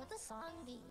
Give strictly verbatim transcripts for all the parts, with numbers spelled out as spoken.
what the song be?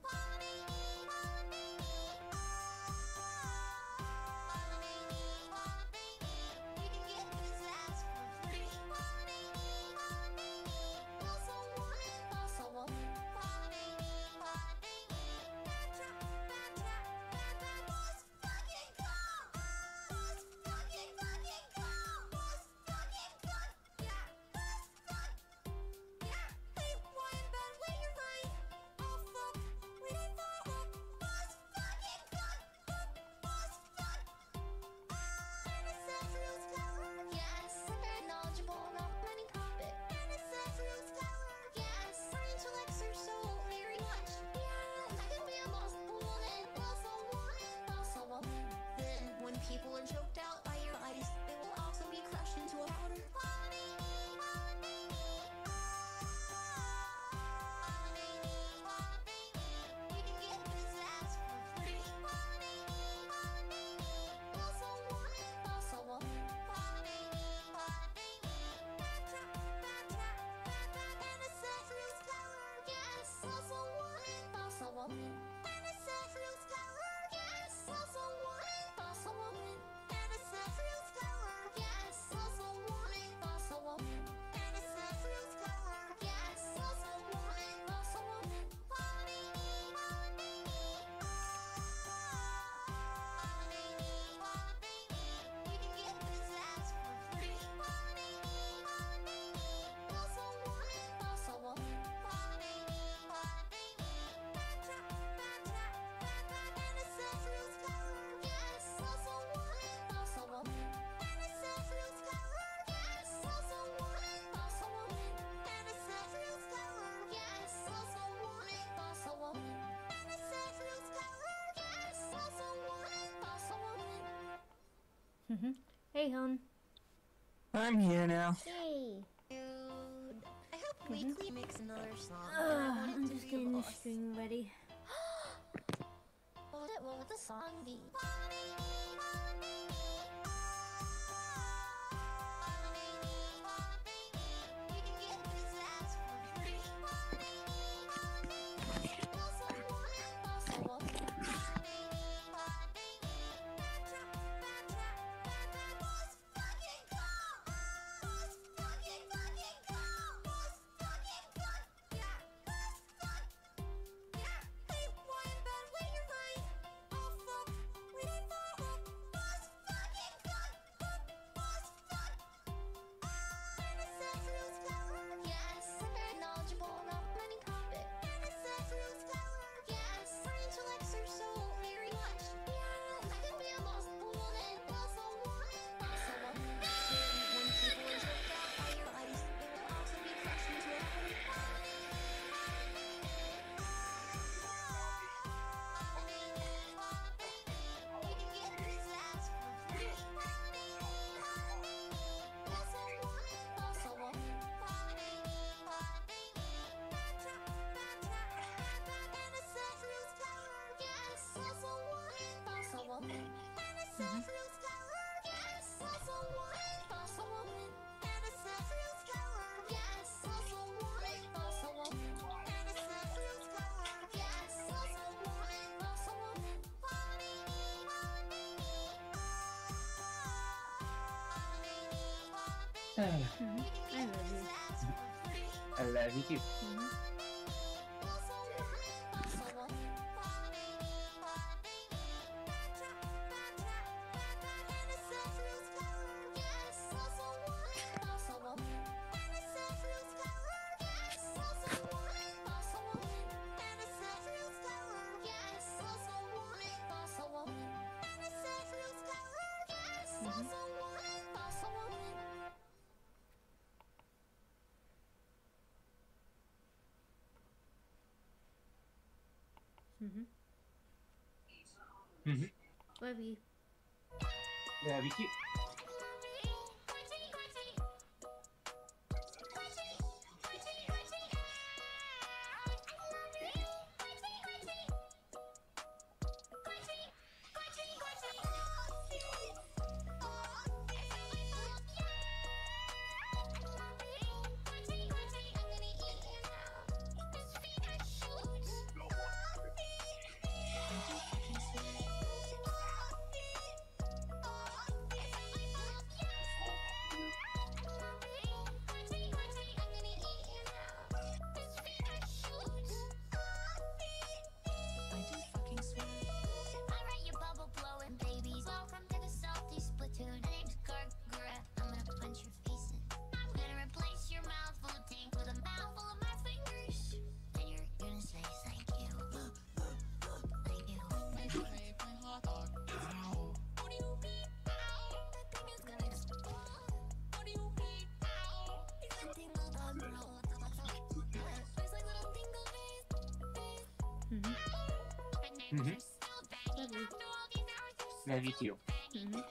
People are choked out by your ice. They will also be crushed into a powder. You can get this ass for free. Also want it, also want it. Yes, also want it, also want it. Yes, also want it, also want it. Yes, also want it, also want it. Yes, also want it, also want it. You can get this ass for free. Also want it, also want it. Yes, also want it, also want it. Yes, also want it, also want it. Yes, also want it, also want it. Yes, also want it, also want it. Mhm. Hey, hon. I'm here now. Hey. Dude, I hope Weekly makes another song. Uh, I want it I'm to just be getting the boss. string ready. What would, it, what would the song be? You can get this ass for free. Also want it, also want it. Yes, very knowledgeable about many topics. Yes, our intellects are so very much. Yeah, I can be a boss woman. Also want it, also want it. When people are choked out by your ice, they will also be crushed into a powder. You can get this ass for free. Also want it, also want it. Yes, also want it, also want it. Yes, also want it, also want it. Yes, also want it, also want it. Yes, also want it, also want it. I Mhm. I love you. love you too. Mhm. Also want it, also want it. Yes, also want it, also want it. Yes, also want it, also want it. Yes, also want it, also want it. Yes, also want it, also want it. Mhm. Mhm. Love you. Love you too. Mm-hmm. Love you. Love you too. Mm-hmm.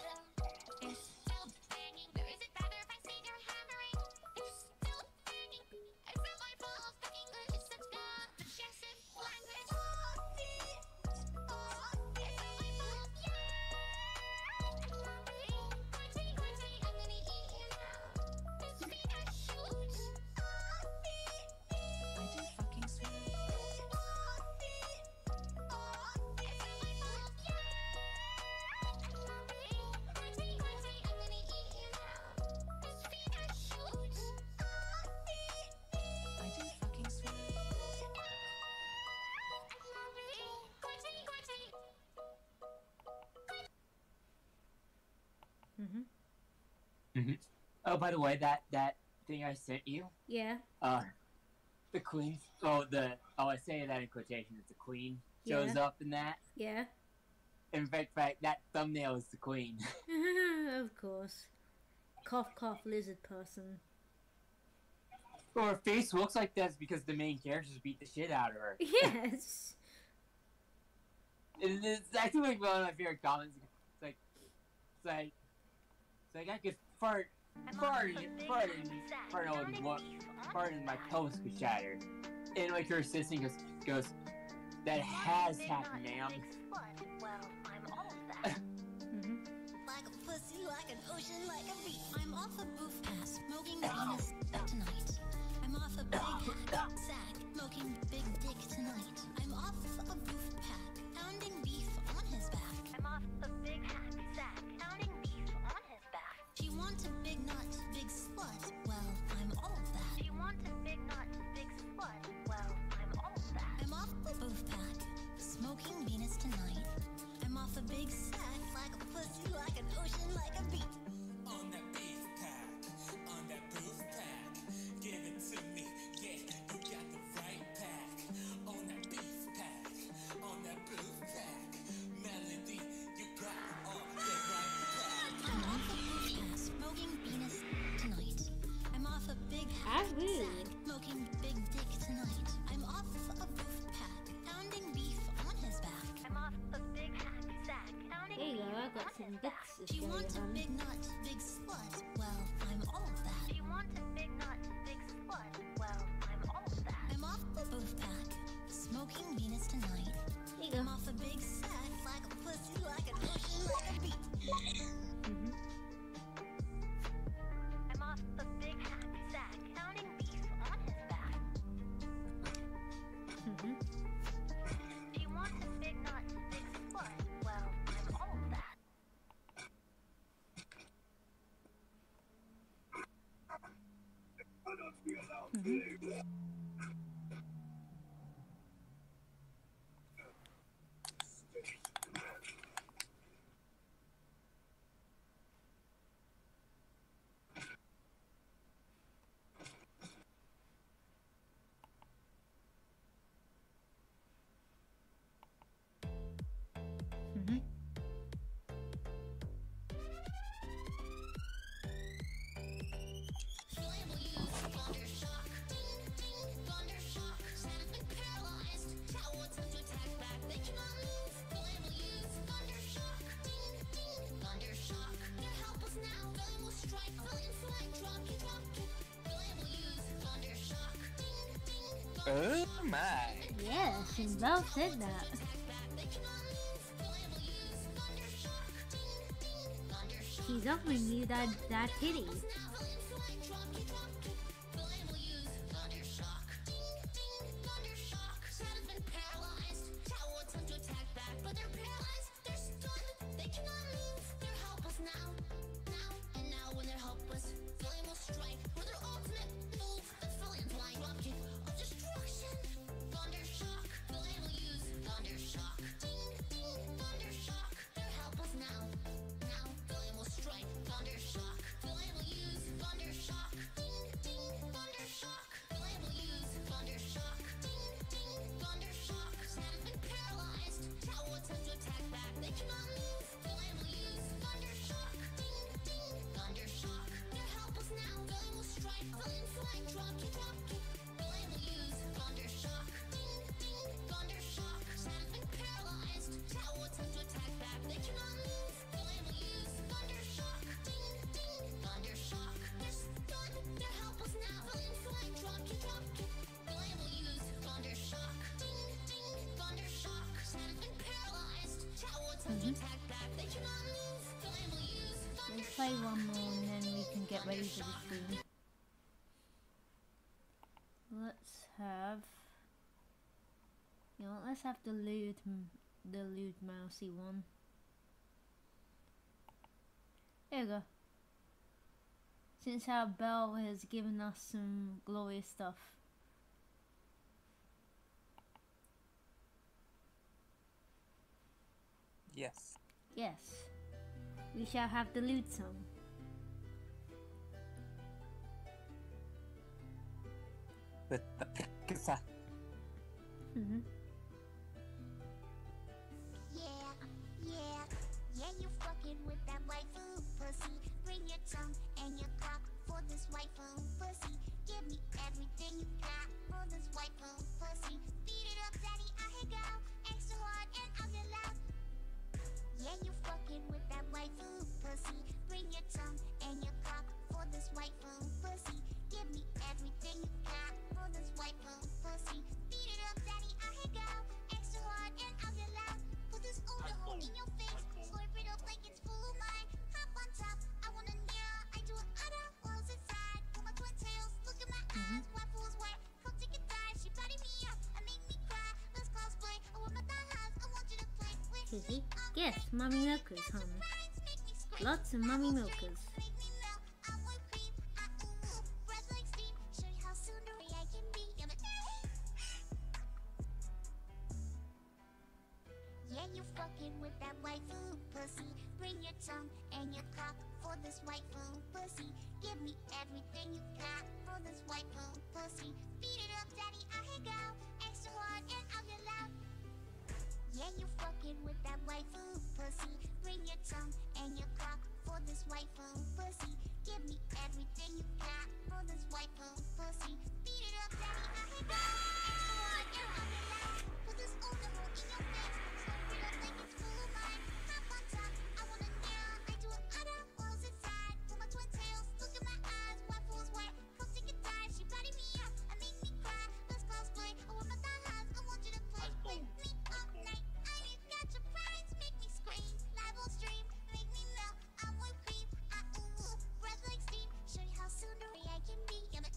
Mm-hmm. Mm-hmm. Oh, by the way, that that thing I sent you, Yeah. uh, the queen. Oh, the oh, I say that in quotation. It's a queen shows Yeah. up in that. Yeah. In fact, fact, that thumbnail is the queen. Of course. Cough, cough, lizard person. Well, her face looks like that's because the main characters beat the shit out of her. Yes. It- It's actually like one of my favorite comments. It's like, it's like, it's like I could fart, fart, fart, in, fart on what, fart in my toast could shatter. And like her assistant goes, goes, that has happened, ma'am. Well, I'm all of that. Mm-hmm. Like a pussy, like an ocean, like a beat. I'm off a booth pass, smoking Venus tonight. I'm off a big sack, smoking big dick tonight. I'm off a booth pack, pounding beef on his back. I'm off a big sack, pounding beef on his back. She wants a big nut, big slut. Well, I'm all of that. She wants a big nut, big slut. Well, I'm all of that. I'm off a booth pack, smoking Venus tonight. I'm off a big sack, like a pussy, like an ocean, like a beat. On that beef pack, on that booth pack, give it to me, yeah, you got the right pack. On that beef pack, on that booth pack, Melody, you got all the right pack. I'm off a booth pass, smoking Venus tonight. I'm off a big Ah, sack, really? smoking big dick tonight. I'm off a booth pack, pounding beef on his back. I'm off a big sack, pounding There you go, beef I've got on some his bits back. to She show you, wants a hon. big nut, big slut. Well, I'm all of that. She wants a big nut, big slut. Well, I'm all of that. I'm off a booth pack, smoking Venus tonight. There you I'm go. off a big sack, like a pussy, like an ocean, like a beat. Mm-hmm. I'm off a big sack, pounding beef on his back. Mm-hmm. She wants a big nut, big slut. Well, I'm all of that. Mm-hmm. Flammable use, thunder shock. Ding, ding, thunder shock. Santa's been paralyzed. Tower wants them to attack back. They cannot move. Flammable use, thunder shock. Ding, ding, thunder shock. They're helpless now. Billion will strike. Billion flank. Drop kick, drop kick. Flammable use, thunder shock. Ding, ding, thunder Oh my! Yeah, she well said that. attack back. They cannot move. Flammable use, thunder shock. Ding, ding, thunder shock. She's offering you that that titty. Now, now, Billion will strike, thunder shock. Billion will use play one more and then we can get ready for the stream. Let's have. You know, let's have the lewd, the lewd mousy one. There we go. Since our Belle has given us some glorious stuff. Yes. Yes. We shall have the lewd song. With the Picasa. Mm-hmm. Yeah, yeah, yeah, you fucking with that waifu pussy. Bring your tongue and your cock for this waifu pussy. Give me everything you got for this waifu pussy. Beat it up, daddy, I hit go. Extra hard and I'll get loud. Yeah, you fucking with that waifu pussy. Bring your tongue and your cock for this waifu pussy. Give me everything you got for this waifu pussy. Beat it up, daddy, I hit go. Extra hard and I'll get loud. Put this older hole in your face. Slurp it up like it's full of mine. Hop on top, I wanna near. I do it other walls inside. Pull my twin tails, look at my eyes. White fool's white, come take a dive. She body me up and make me cry. Let's cosplay. I want my thighs, I want you to play with Kizzy? me. all Yes, night. Mummy Milkers, hon. Make me scream. Lots of Mummy Milkers. Make me melt. I'm whipped cream. I ooh ooh. Breath like steam. Show you how Cinderella I can be. I'm a Yeah, you fucking with that waifu pussy. Bring your tongue and your cock for this waifu pussy. Give me everything you got for this waifu pussy. Beat it up, daddy, I hit go. Extra hard and I'll get loud. Yeah, you fucking with that waifu pussy. Bring your tongue and your cock for this waifu pussy. Give me everything you got for this waifu pussy. Beat it up, daddy, I hit go. Extra hard and I'll get loud. Put this older hole in your face. Slurp it up like it's full of mine. Hop on top, I wanna near. I do it other walls inside. Pull my twin tails, look at my eyes. White fool's white, come take a dive. She body me up and make me cry. Let's cosplay. I want my thighs, I want you to play with me all night. I ain't got your prize, make me scream. Live on stream, make me melt. I'm whipped cream. I ooh ooh, breath like steam. Show you how Cinderella I can be. I'm a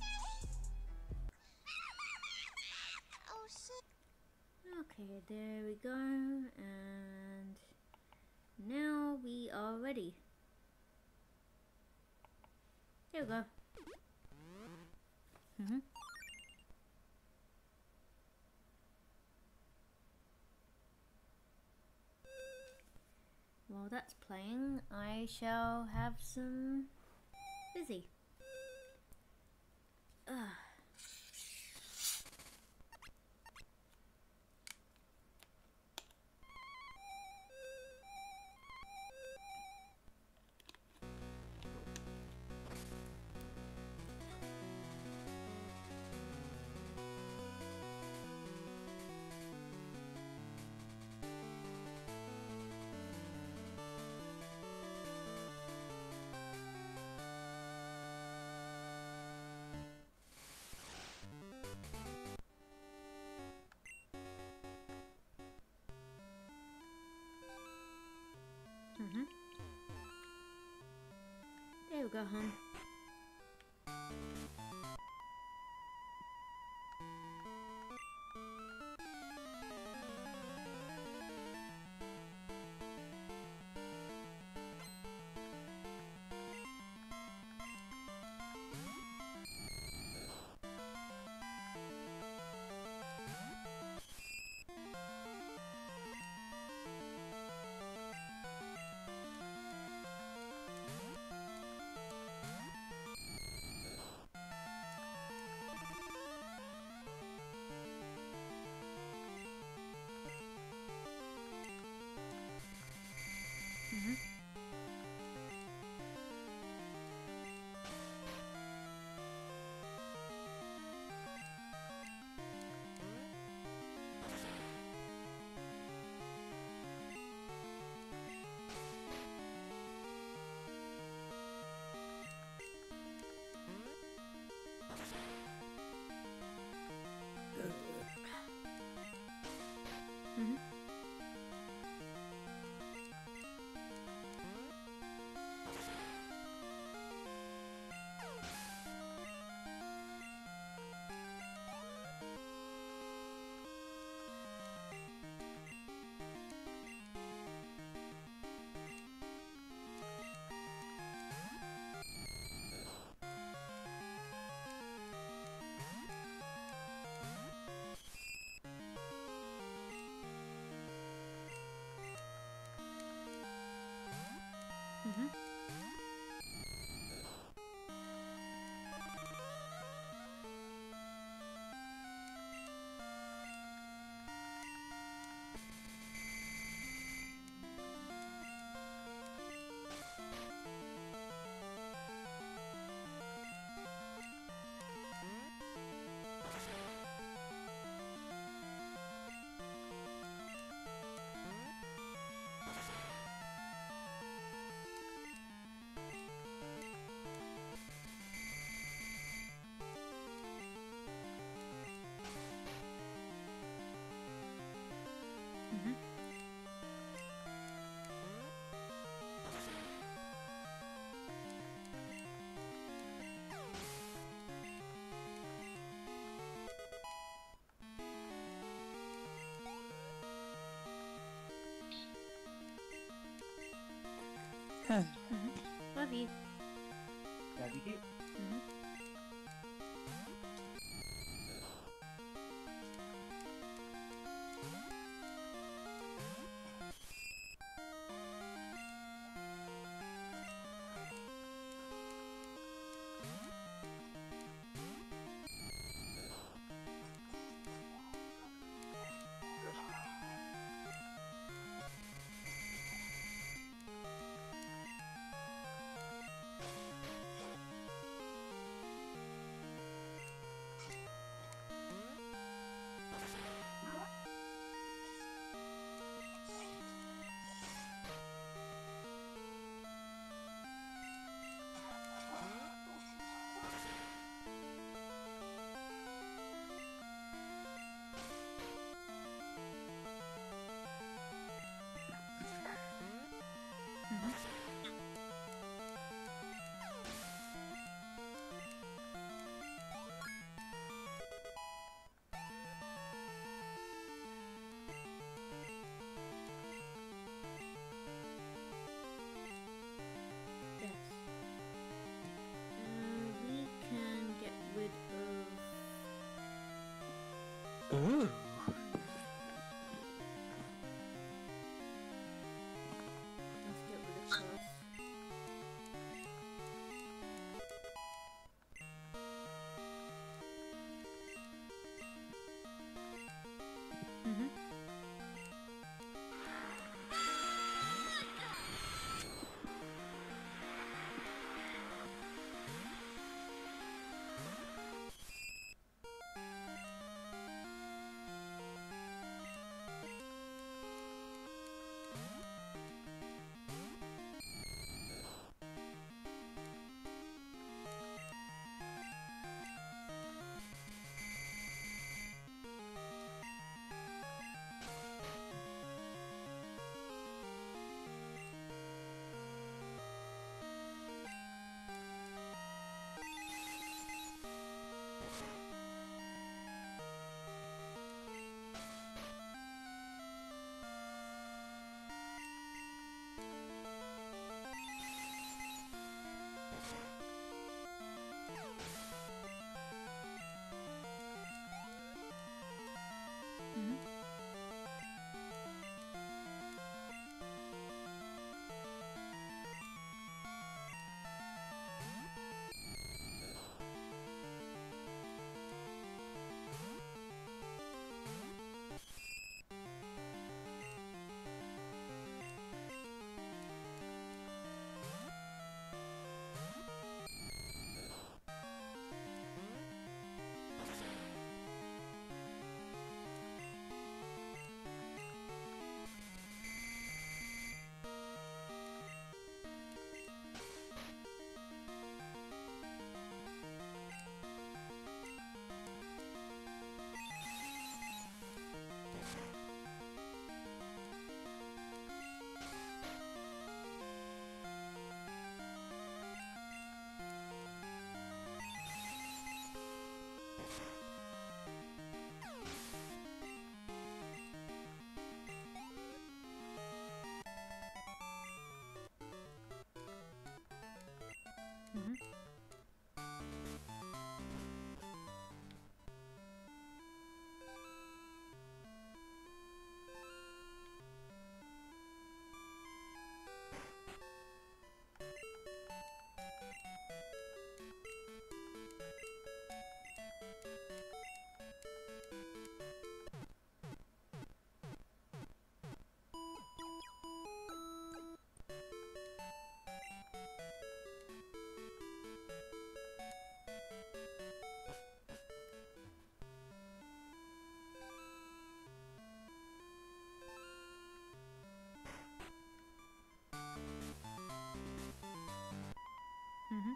Oh shit. Okay, there we go. And now we are ready. There we go. Mm-hmm. While that's playing, I shall have some Fizzy. Ugh. Mm-hmm. There we go, hon. Mm-hmm. Mm-hmm. Love you. Love you too. Mhm. Yes. Uh, we can get rid of. Ooh. Let's get rid of Cross. Mhm. Mhm. Mhm. Mhm.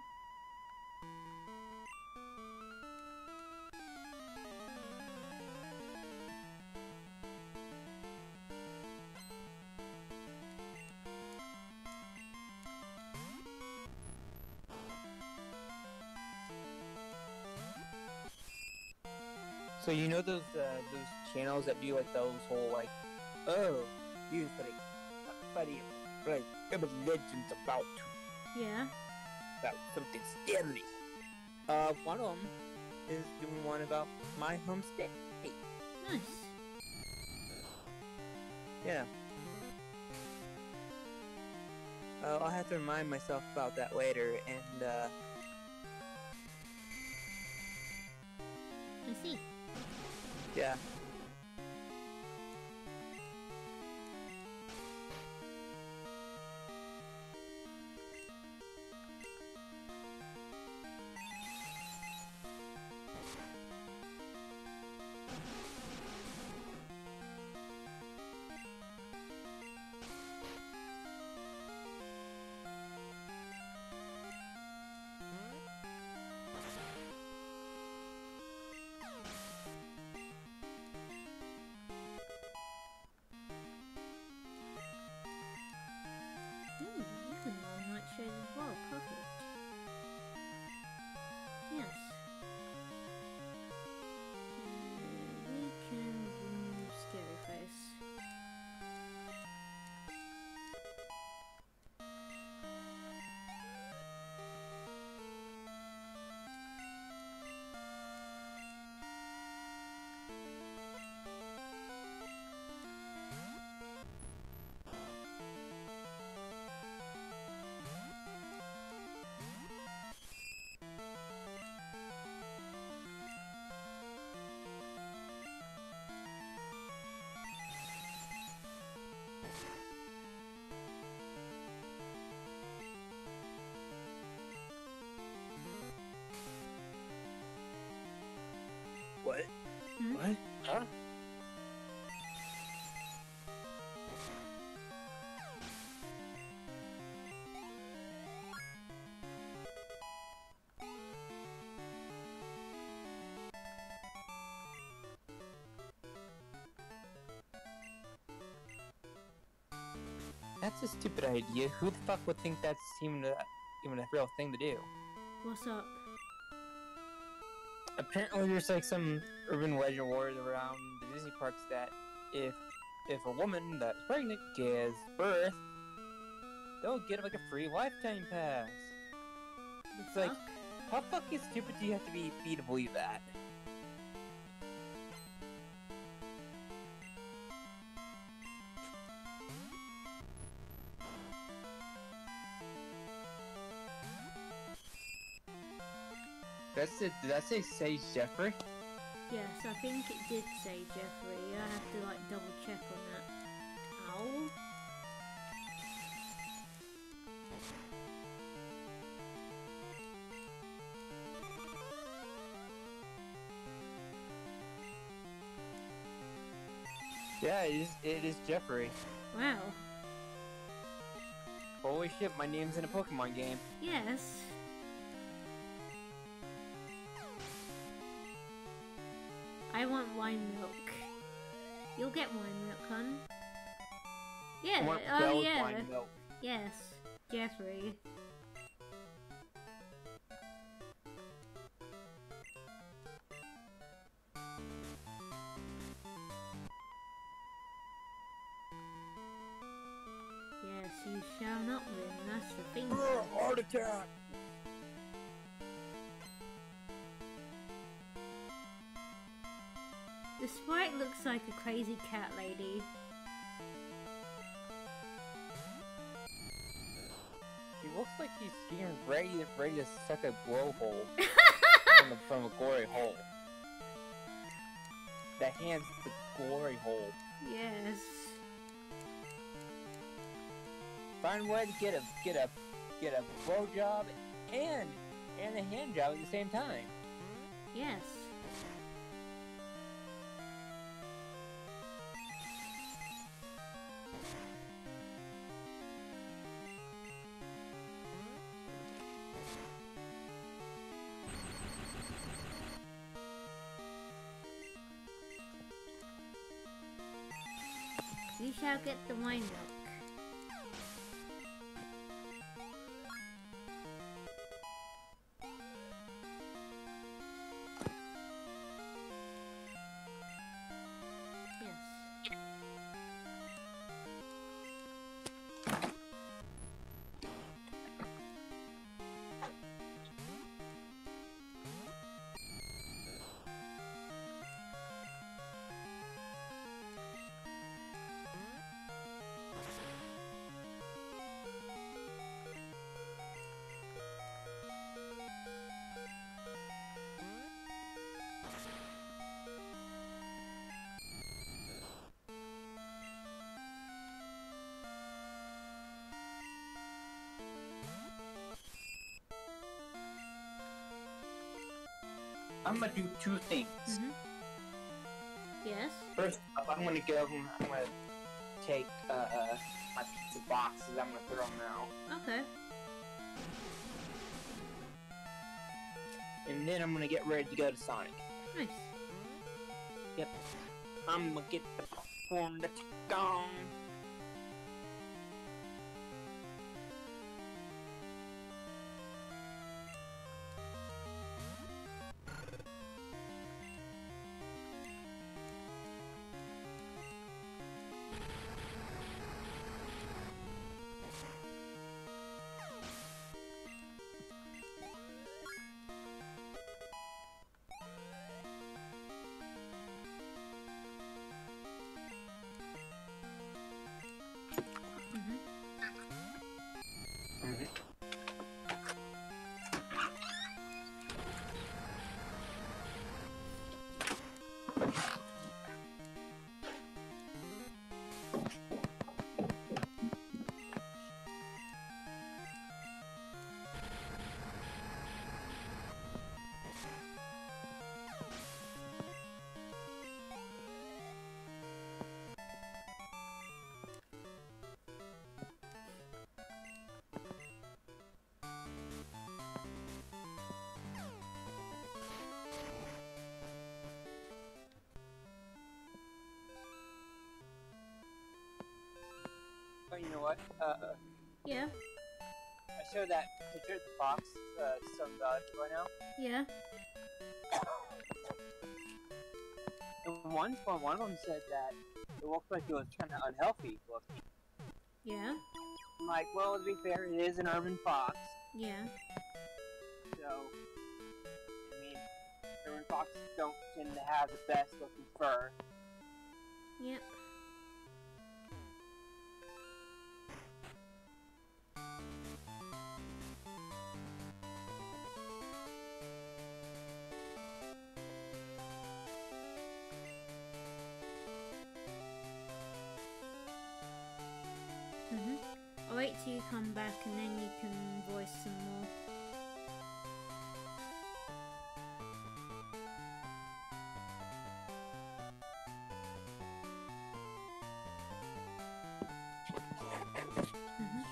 So you know those uh, those channels that do like those whole like, oh, you like funny, like urban legends about Yeah. about something scary. Uh, one of them is doing one about my home state. Nice. Yeah. Uh, I'll have to remind myself about that later, and uh, I see. yeah. Ooh, you can learn nightshade as well. Perfect. Yes. Uh, we can remove Scary Face. What? Hmm? What? Huh? That's a stupid idea. Who the fuck would think that's even a, even a real thing to do? What's up? Apparently, there's like some urban legend word around the Disney parks that if if a woman that's pregnant gives birth, they'll get like a free lifetime pass. The It's like, fuck? how fucking stupid do you have to be, be to believe that? That's it. Did that say Sage Jeffrey? Yes, I think it did say Jeffrey. I have to like double check on that. Ow. Yeah, it is. It is Jeffrey. Wow. Holy shit! My name's in a Pokemon game. Yes. I want wine milk. You'll get wine milk, hun. Yeah. I want Oh Bell's yeah. wine milk. Yes, Jeffrey. Yes, you shall not win. That's the thing. Heart attack! The sprite looks like a crazy cat lady. He looks like he's getting ready, ready to suck a blowhole from, a, from a glory hole. The hand's the glory hole. Yes. Find a way to get a get a get a blowjob and and a hand job at the same time. Yes. You shall get the wine milk. Yes. I'm gonna do two things. Mm-hmm. Yes. First up, I'm gonna go. I'm gonna take uh my pizza boxes. I'm gonna throw them out, Okay. and then I'm gonna get ready to go to Sonic. Nice. Yep. I'm gonna get the form that's gone. Mm-hmm. Oh, you know what? Uh, Yeah. I showed that picture of the box uh, to some of the other people I know. Yeah. And one, well, one of them said that it looked like it was kind of unhealthy looking. Yeah. I'm like, well, to be fair, it is an urban fox, Yeah. so I mean, urban foxes don't tend to have the best looking fur. Yep. Mm-hmm. I'll wait till you come back and then you can voice some more. Mm-hmm.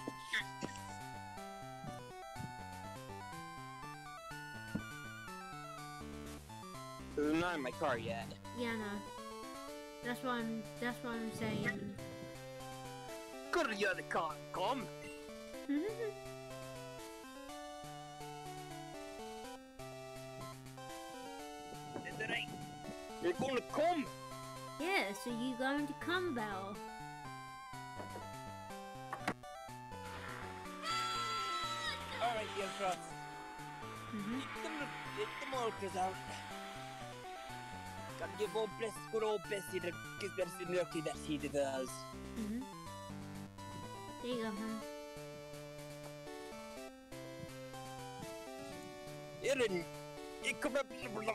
I'm not in my car yet. Yeah, no. That's why I'm. That's why I'm saying. Go to the other car, come. Is it right? You're gonna come. Yes, are you going to come, Belle? Alright, you trust. Mm-hmm. Get the motors out. Gotta give old bless, good old Bessie the give Bessie the milky that she does. Mm-hmm. There you go, hon. Erin, you come up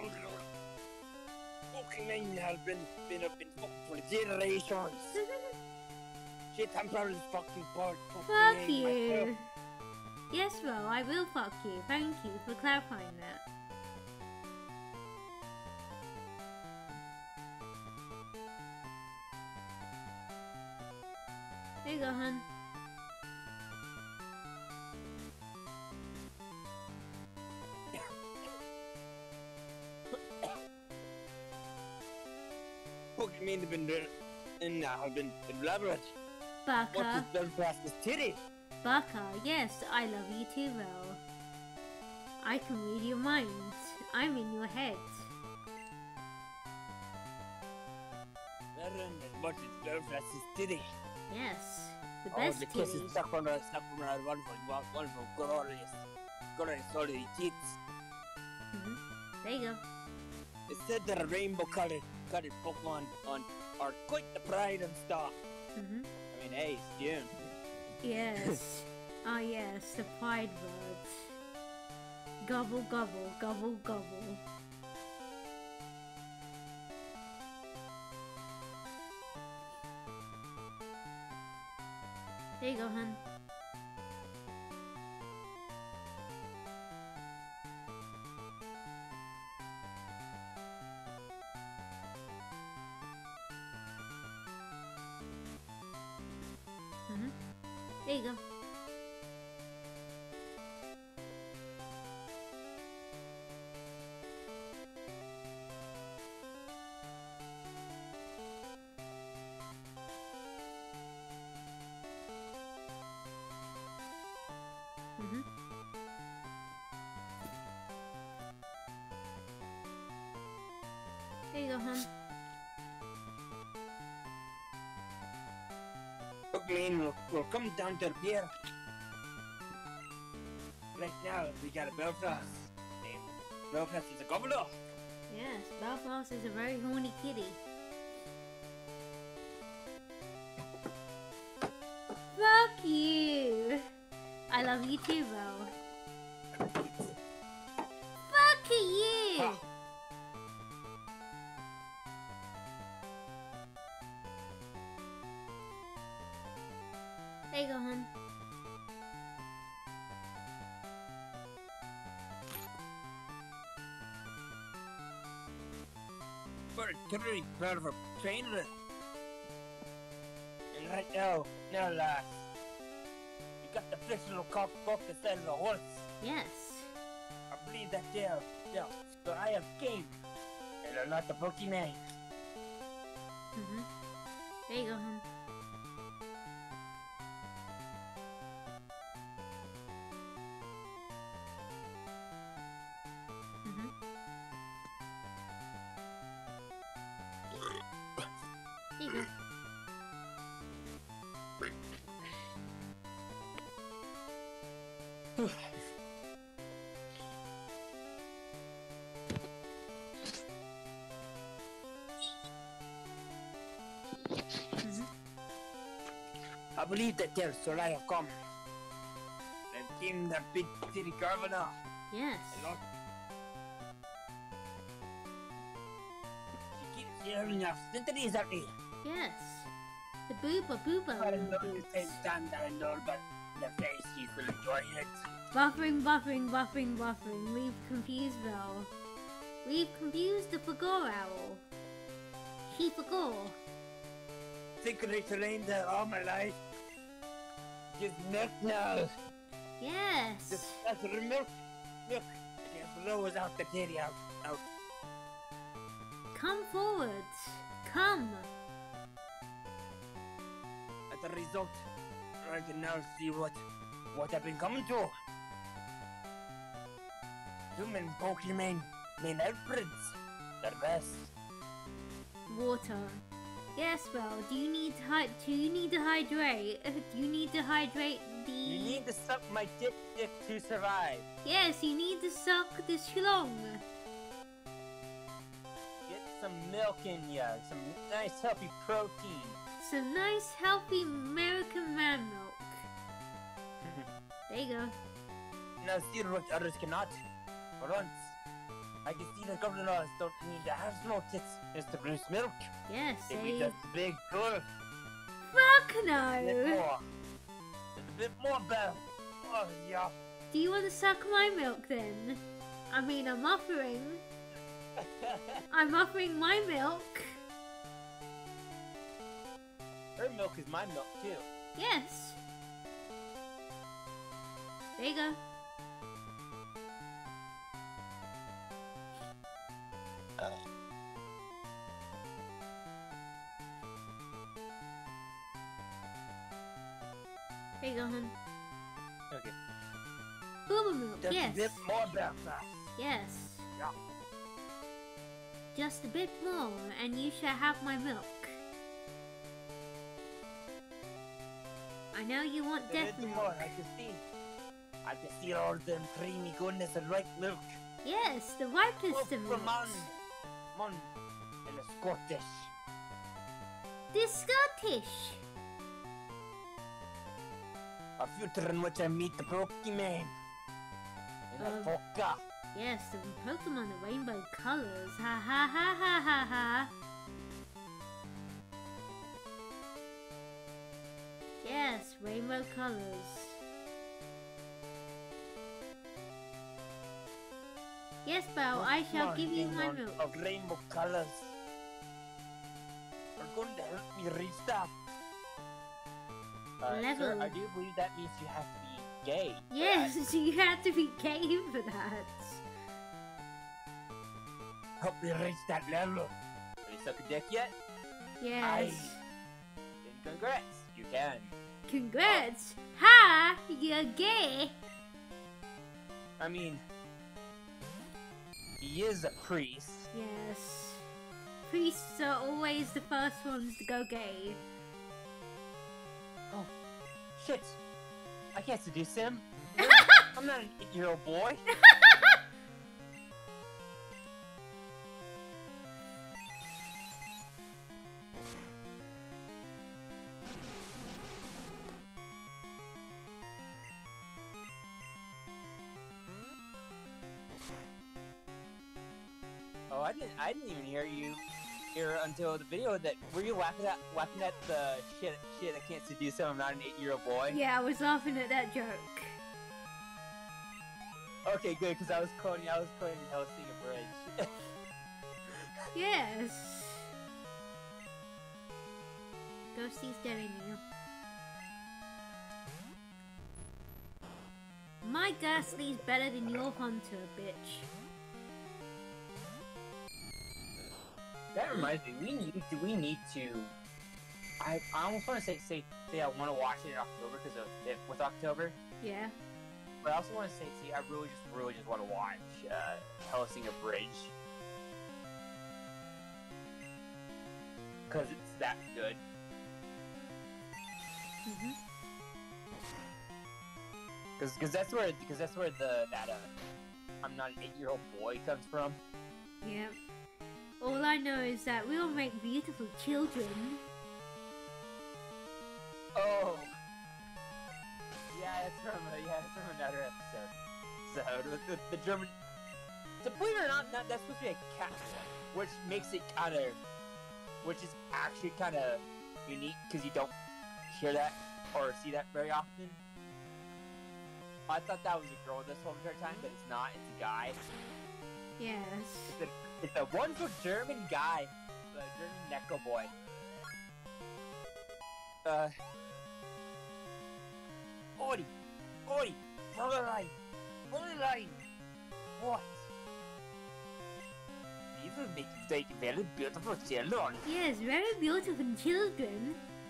fucking nine has been been up in fuck for generations. Shit, I'm proud of this fucking part. Fuck you! Yes, well, I will fuck you. Thank you for clarifying that. There you go, hun. Fucking mean to been in uh, have been elaborate. What Baka. is Belfast's titty? Baka, yes, I love you too, Vel. I can read your mind. I'm in your head. Erin, what is Belfast's titty? Yes, the Oh, best the kiss is titties. stuck on her, stuck on her, wonderful, wonderful, glorious, glorious, solid tits. Mm-hmm. There you go. It said that a rainbow colored, colored Pokemon on are quite the pride and stock. Mm-hmm. I mean, hey, it's June. Yes. Ah, yes, the pride birds. Gobble, gobble, gobble, gobble. There you go, hun. There you go. Mm-hmm. There you go, hon. Okay, we'll, we'll come down to the pier. Right now, we got a Belfast. And Belfast is a governor. Yes, Belfast is a very horny kitty. Fuck you! I love you too, Belle. Fuck you! Ha. There you go, hon. We're totally proud of our trainer. And right now, now lass, you got the flesh little cock off the side of the horse. Yes. I believe that there, there, so I have game. And a lot of Pokemon. Mm-hmm. There you go, hon. Mm-hmm. There you go. Mm-hmm. I believe that there's Soraya come. And came the big city governor. Yes. Hello? She keeps yelling us. Centuries at me. Yes. The booba booba. I don't know little the boots. same time that I know, but the face she's will enjoy it. Buffering, buffering, buffering, buffering. We've confused Belle. We've confused the Fagor owl. She Fagor. Secretly trained there all my life. Just milk now. Yes. Just that's the milk. Milk. It blows out the titty out. out. Come forward. Come. As a result, I can now see what what I've been coming to. Human Pokemon main outbreeds. They're best. Water. Yes, well, do you need to hy- do you need to hydrate? Do you need to hydrate the You need to suck my dick dick to survive. Yes, you need to suck the schlong. Get some milk in ya, some nice healthy protein. Some nice healthy American man milk. There you go. Now see what others cannot. For once, I can see the governors don't need to have no tits just to produce milk. Yes, If say we just a big pull, a fuck bit no. more. Just a bit more better. Oh yeah. Do you want to suck my milk then? I mean, I'm offering. I'm offering my milk. Her milk is my milk too. Yes. There you go. There you go, hon. Okay. Booba milk, Just yes. a bit more better. Yes. Yeah. Just a bit more, and you shall have my milk. I know you want A death bit milk. more. I can see. I can see all them creamy goodness and ripe milk. Yes, the ripest Oh, of from milks. on, on, and the Scottish. The Scottish. A future in which I meet the Pokemon. And Um, the Poka. Yes, the Pokemon are rainbow colors. Ha ha ha ha ha ha. Yes, rainbow colors. Yes, Belle, I shall give you my Pokemon milk. Of rainbow colors. Are going to help me reach that. Uh, sir, Level. I do believe that means you have to be gay. for that. Yes, you have to be gay for that. Hope you reach that level. Have you sucked a dick yet? Yes. Then congrats, you can. Congrats. Ha! You're gay. I mean, he is a priest. Yes. Priests are always the first ones to go gay. Oh, shit. I can't seduce him. I'm not an eight-year-old boy. Oh, I didn't. I didn't even hear you here until the video. That were you laughing at laughing at the shit? Shit! I can't seduce him. I'm not an eight-year-old boy. Yeah, I was laughing at that joke. Okay, good, because I was quoting. I was quoting Helsing a Bridge. Yes. Ghosty's staring at you. My Ghastly's better than your Hunter, bitch. That reminds me. We need. Do we need to? I I almost want to say say say I want to watch it in October because of it with October. Yeah. But I also want to say, see, I really just really just want to watch uh, Helsing a Bridge because it's that good. Mhm. Because because that's where because that's where the that uh I'm not an eight-year-old boy comes from. Yep. All I know is that we'll make beautiful children. Oh. Yeah, that's from uh, yeah, that's from another episode. So the, the, the German. So believe it or not, that, that's supposed to be a cat one, which makes it kind of, which is actually kind of unique because you don't hear that or see that very often. I thought that was a girl this whole entire time, but it's not. It's a guy. Yes. It's a, it's a wonderful German guy, the German Neko boy. Uh. Oi! Oi! Fräulein! Fräulein! What? These will make you take very beautiful children. Yes, very beautiful children.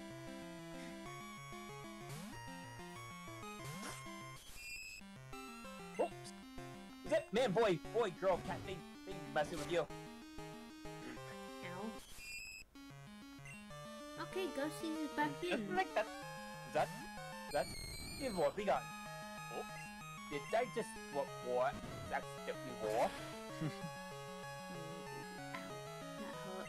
Oops! Is that man, boy, boy, girl, cat thing, thing messing with you? Ow. Okay, Ghosty's is back Just in. like that. Is that? That's is what we got. Oops! Did I just what? What? That's what we wore. Mm, Ow. That hurt.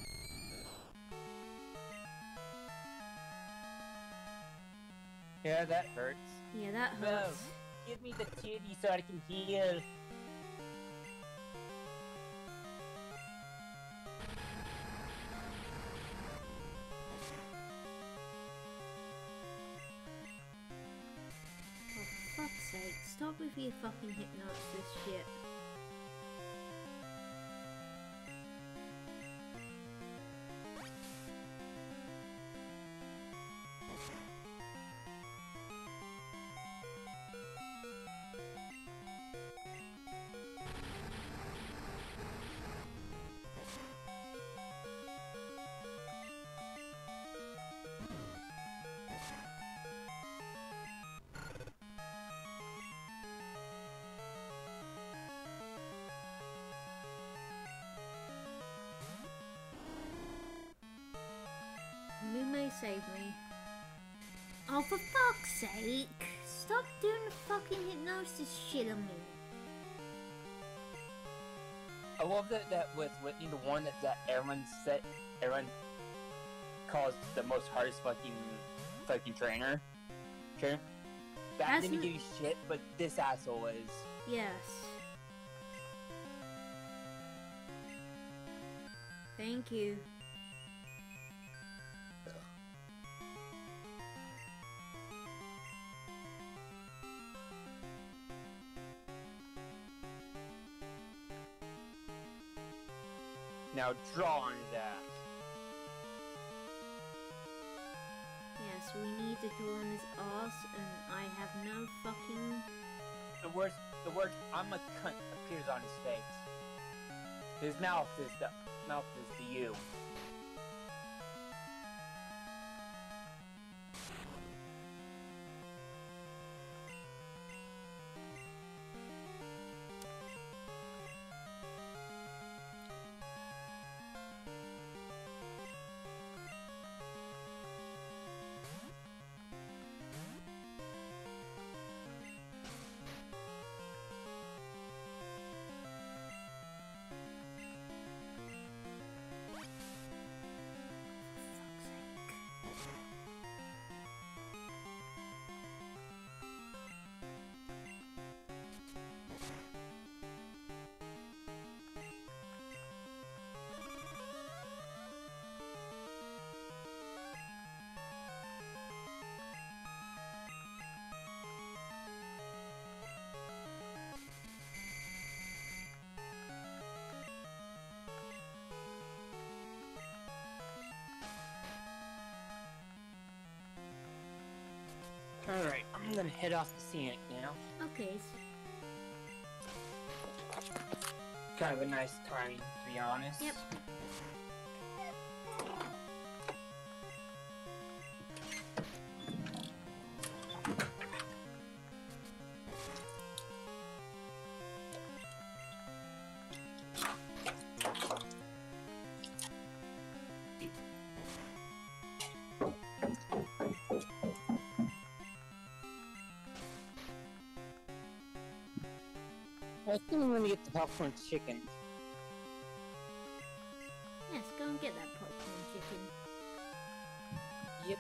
Yeah, that hurts. Yeah, that No. hurts. Give me the titty so I can heal. Oh, for fuck's sake, stop with your fucking hypnosis shit. You may save me. Oh, for fuck's sake! Stop doing the fucking hypnosis shit on me. I love that that with Whitney, the one that, that everyone said, everyone calls the most hardest fucking fucking trainer. Trainer. That That's didn't n- give you shit, but this asshole is. Yes. Thank you. Now draw on his ass. Yes, we need to on his ass, and I have no fucking. The word, the word "I'm a cunt" appears on his face. His mouth is the mouth is the U. Alright, I'm gonna head off the scenic now. Okay. Kind of a nice time, to be honest. Yep. I think I'm gonna get the popcorn chicken. Yes, go and get that popcorn chicken. Yep.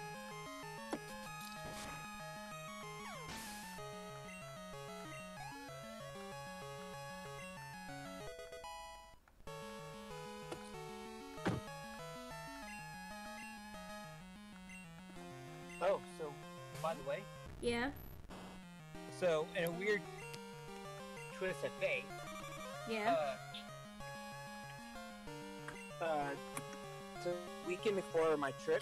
Oh, so, by the way, Yeah. so, in a weird twist of fate, Yeah. uh, uh, so weekend before my trip,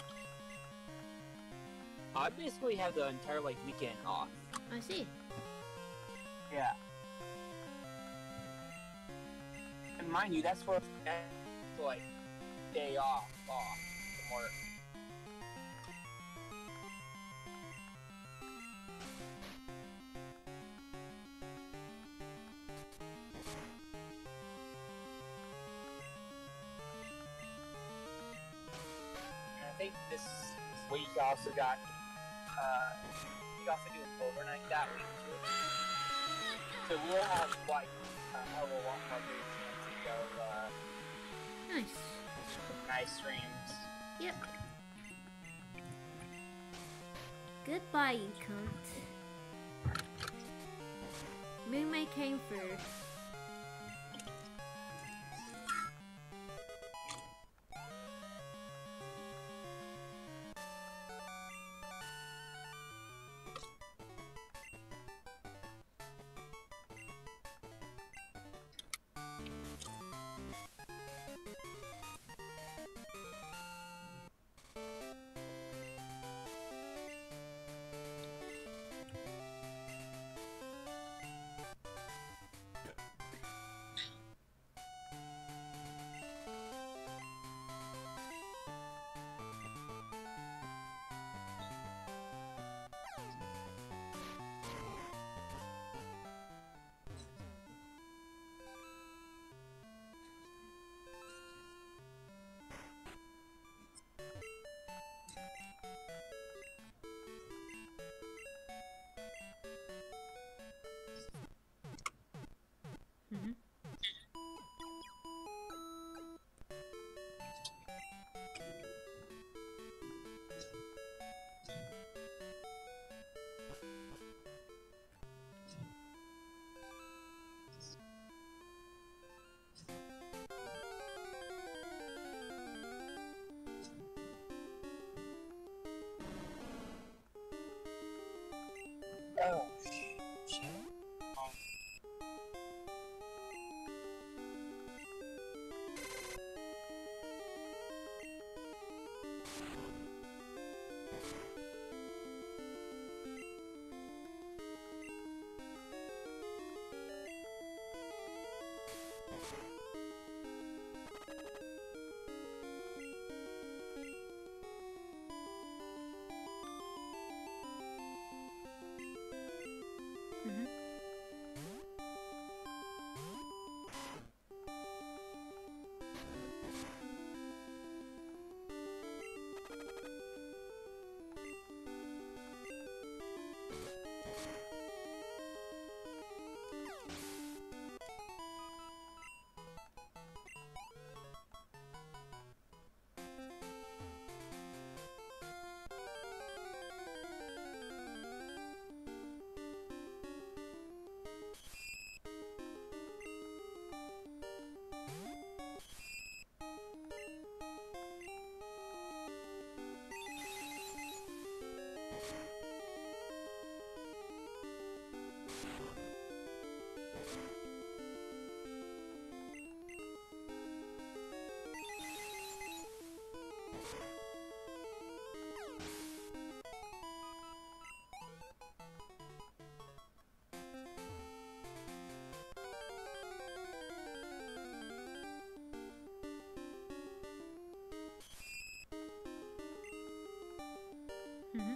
I basically have the entire, like, weekend off. I see. Yeah. And mind you, that's for, that's like, day off, off from work. And I think this week also got, uh, we also do an overnight that week too. So we'll have like a hell of a lot more days of uh, Nice. nice streams. Yep. Goodbye, you cunt. Moonmay came first. Mm-hmm. Oh, shit. Oh. Mhm.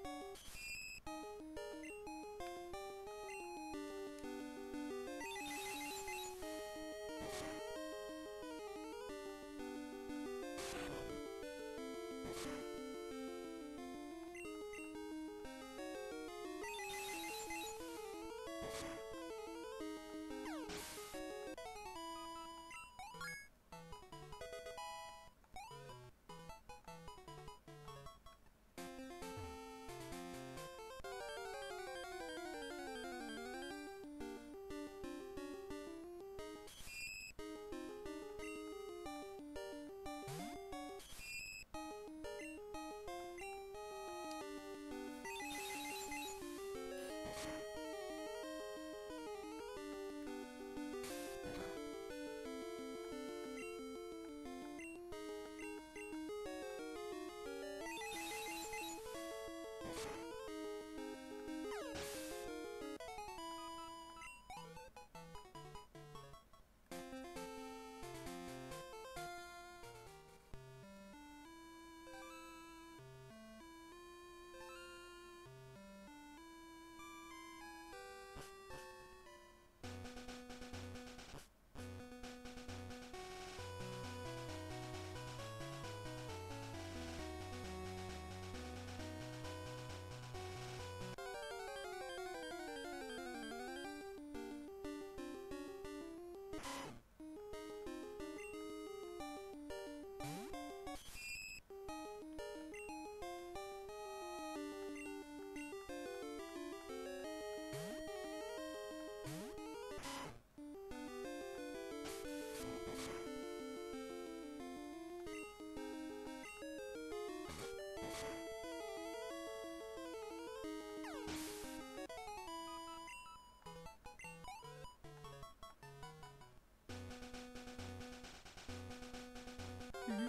Mhm.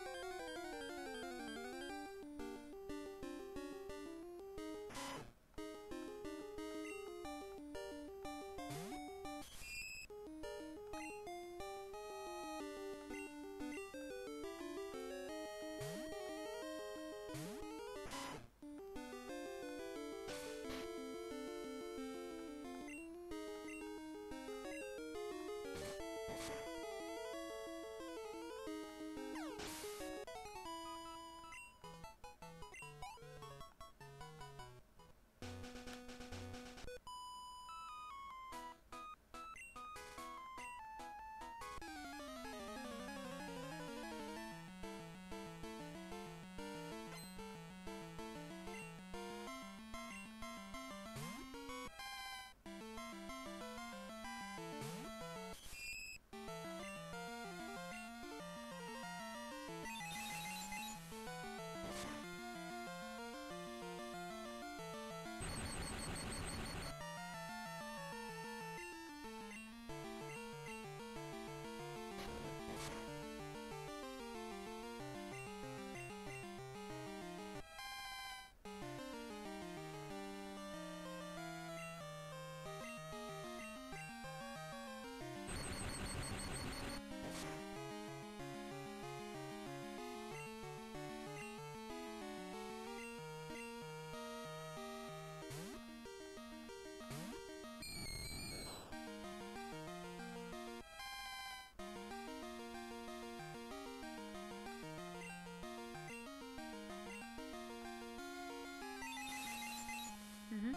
Mhm.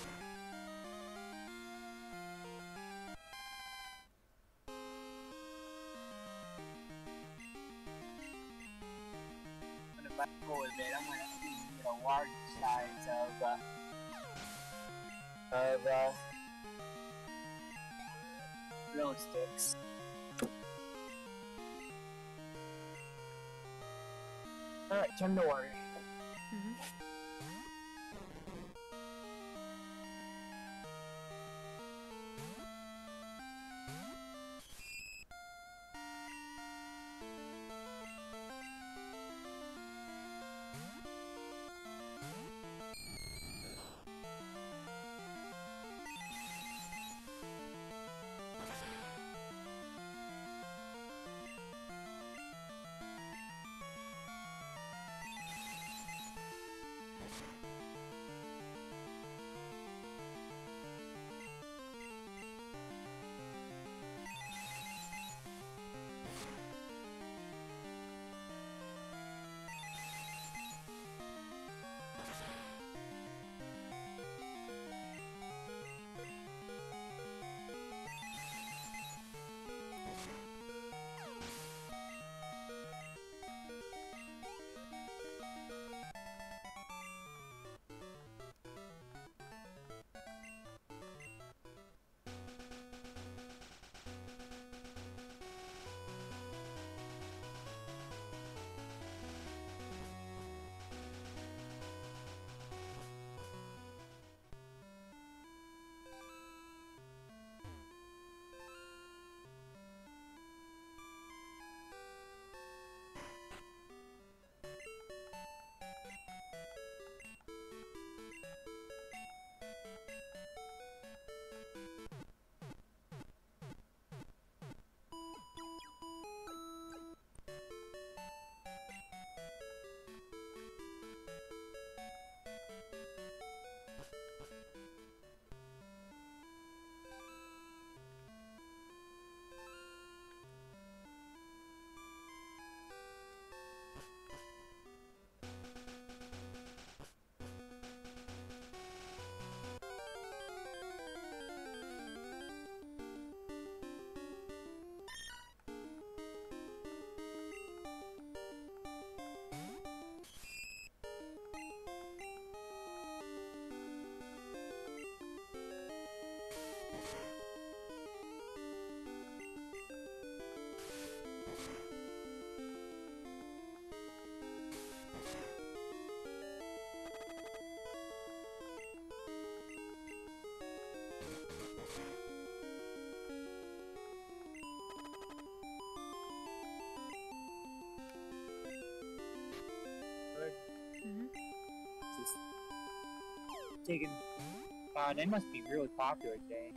I'm gonna back forward a bit. I'm gonna see the large size of uh, of uh, glow sticks. All right, time to order. Mhm. taking. God, they must be really popular today.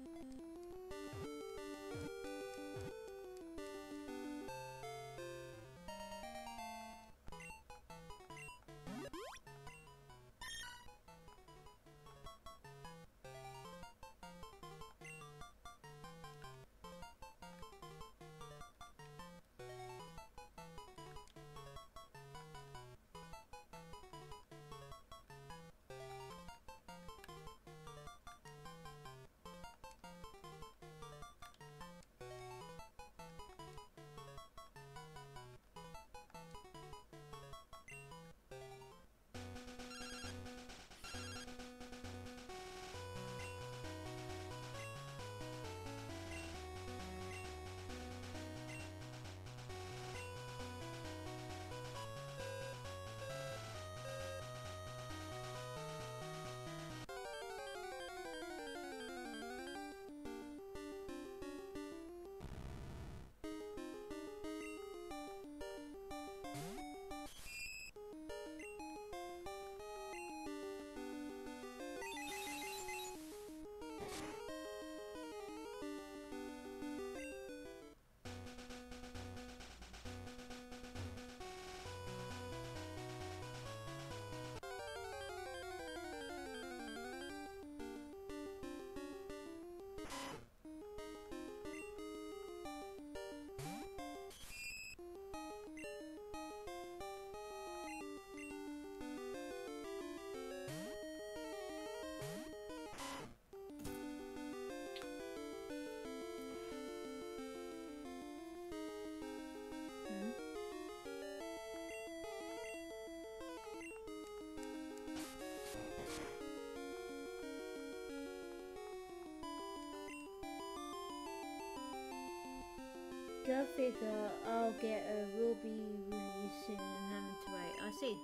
Go figure, I'll get a Ruby release soon and having to wait. I see.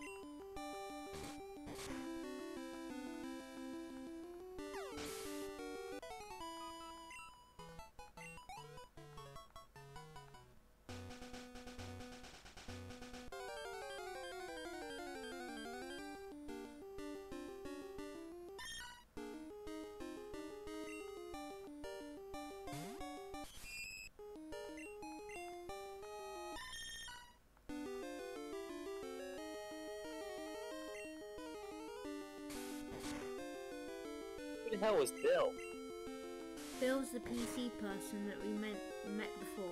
Who the hell was Bill? Bill's the P C person that we met, met before.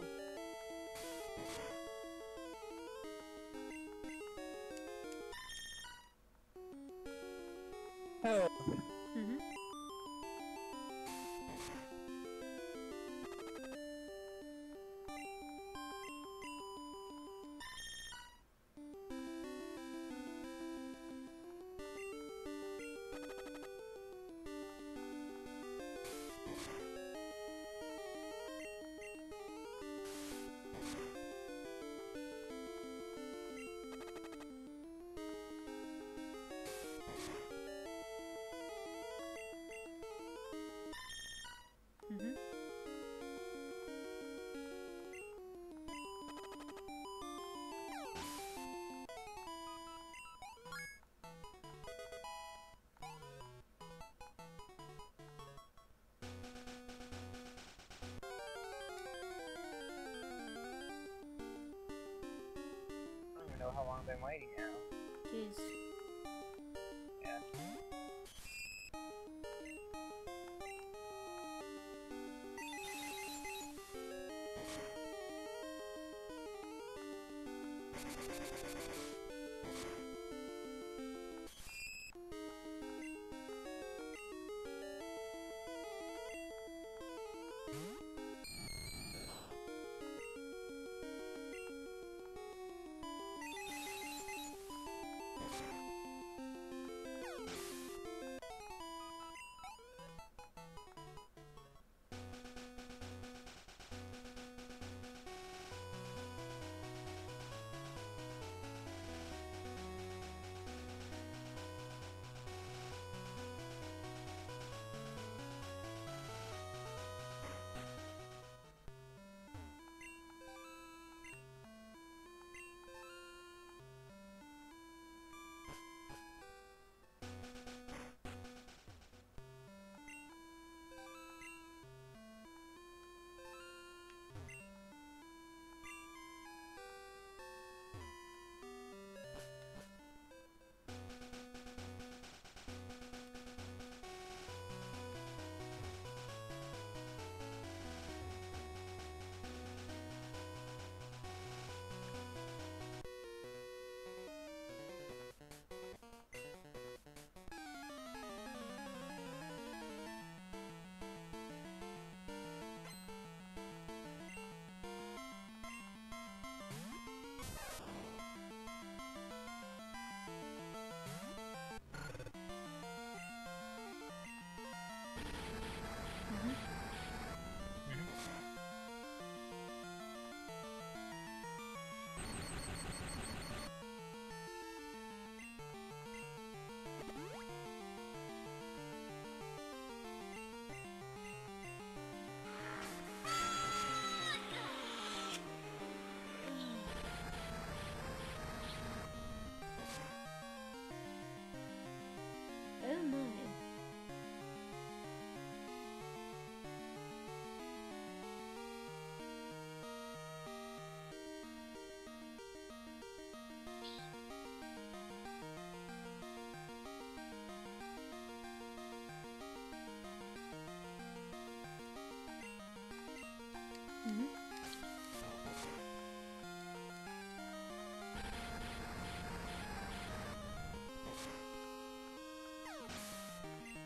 Oh. Mm-hmm. Mm-hmm. I don't even know how long I've been waiting now. Jeez. Yeah.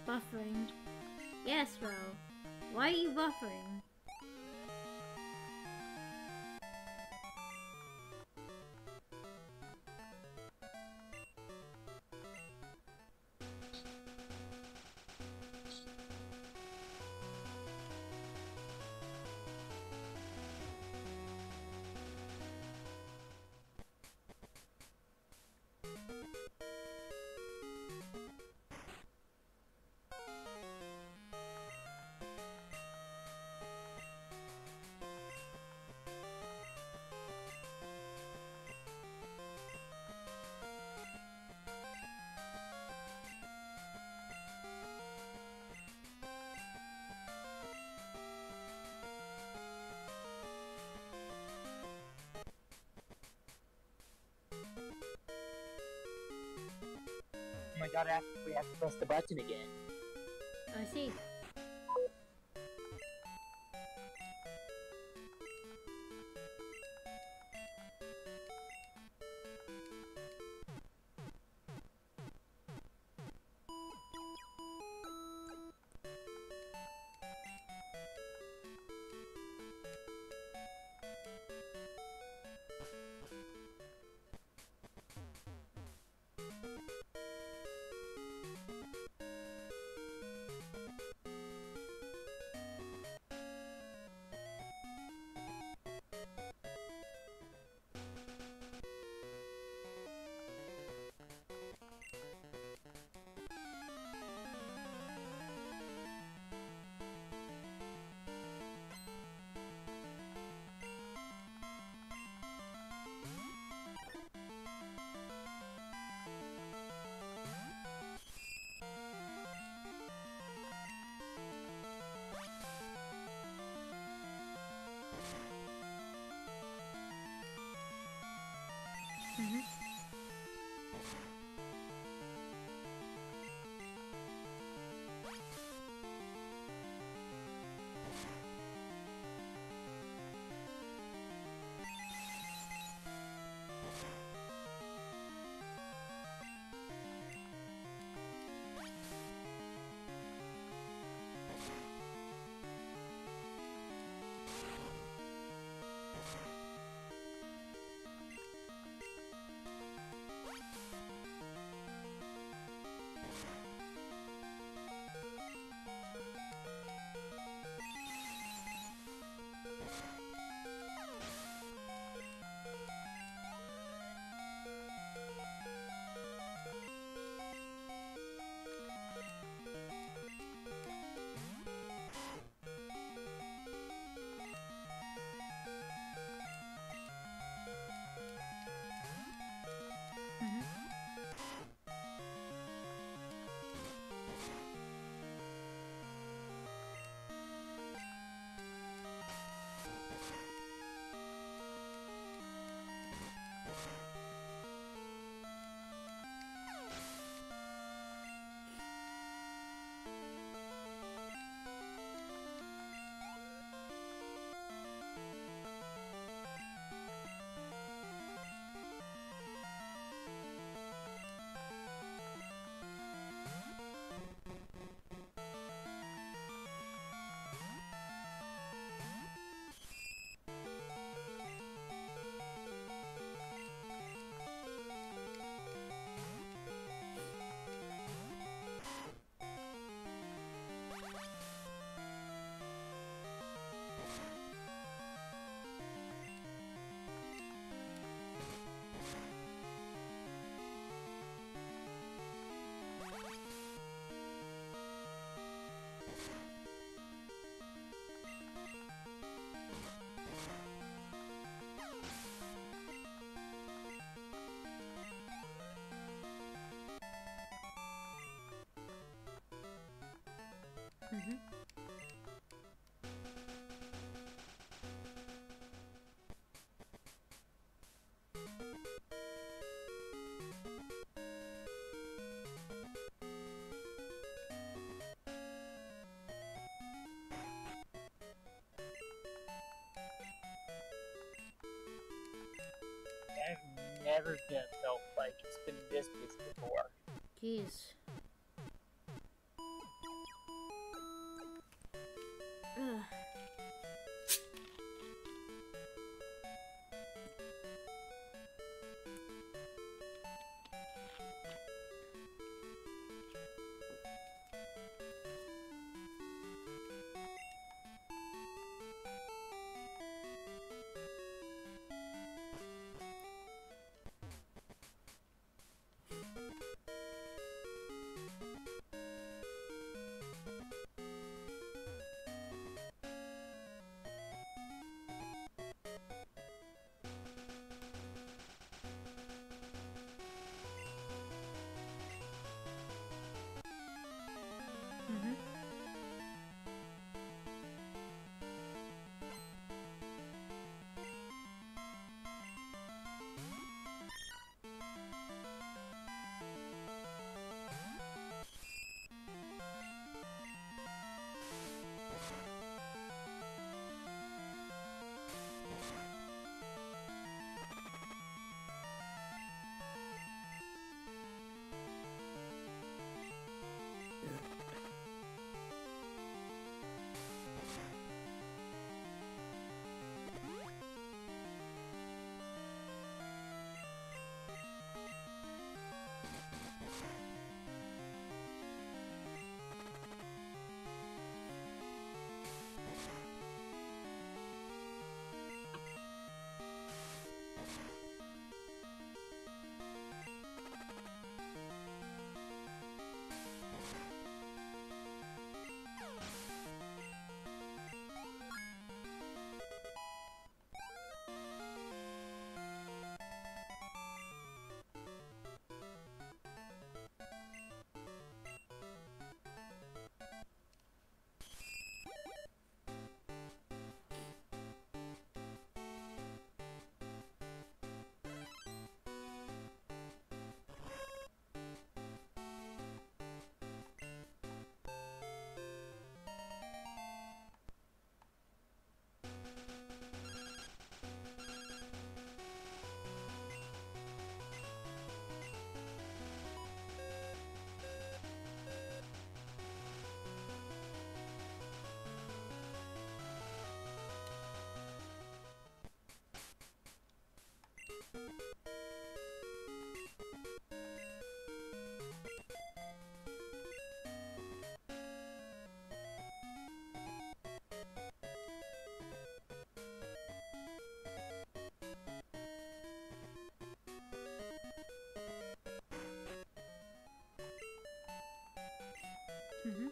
Buffering. Yes, bro. Why are you buffering? Oh my god, I have, we have to press the button again. I see. Mhm. Mhm. I've never been felt like it's been this busy before. Jeez. Mm-hmm.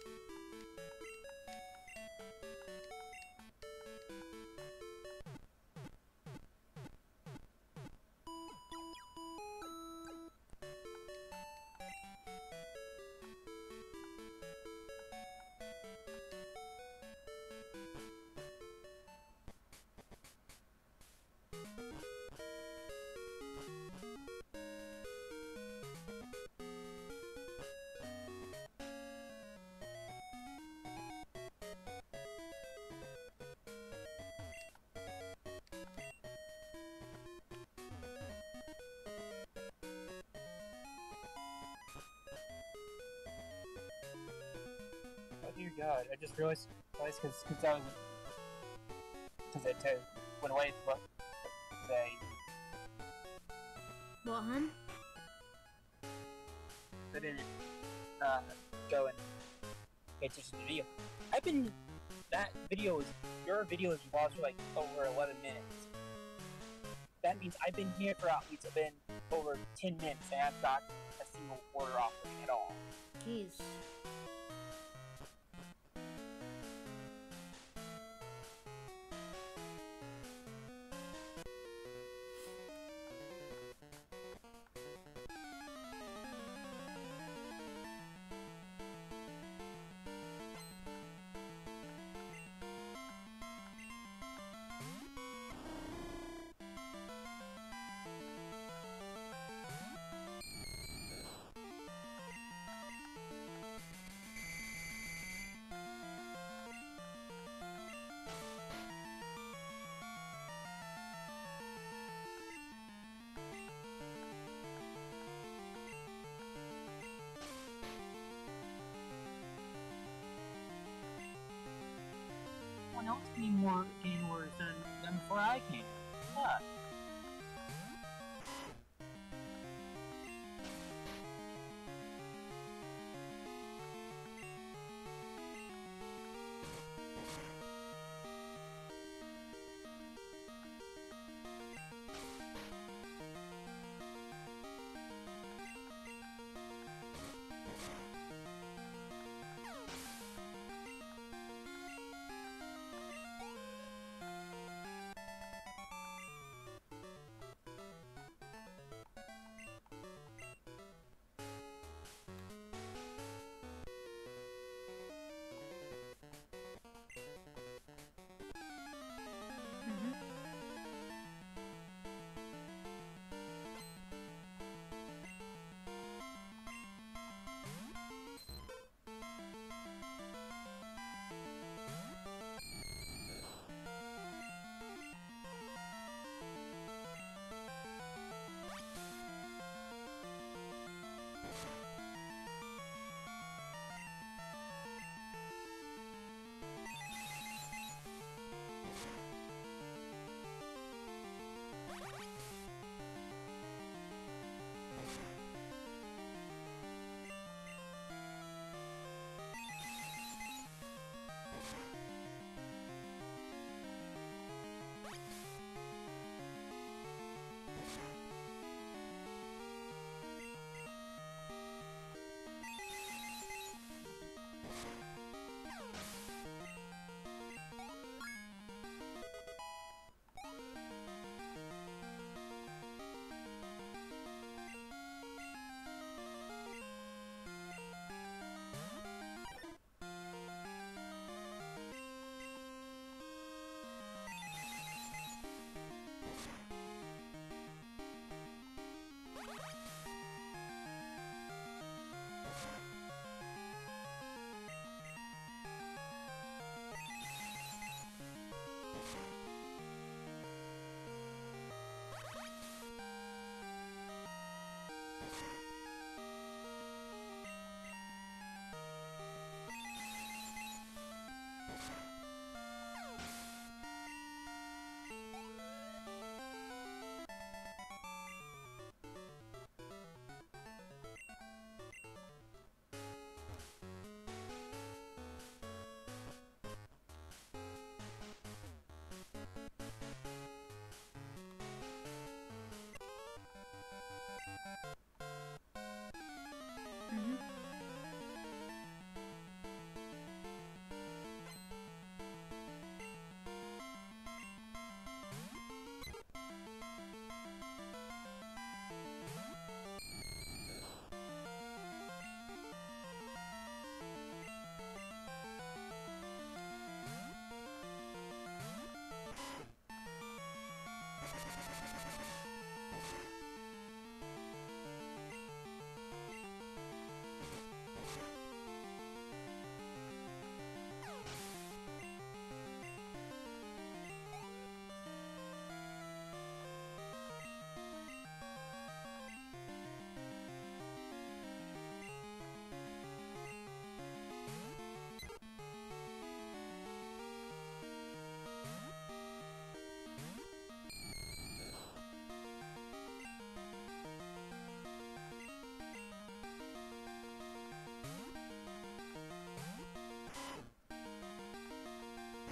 Oh dear God! I just realized, realized because because I was because I t- went away to look. Say, What, hun? I didn't uh, go and pay attention to the video. I've been that video is your video is paused for like over eleven minutes. That means I've been here for at least I've been over ten minutes and I've got a single order offering at all. Jeez. Someone else came more came orders than, than before I came. Yeah.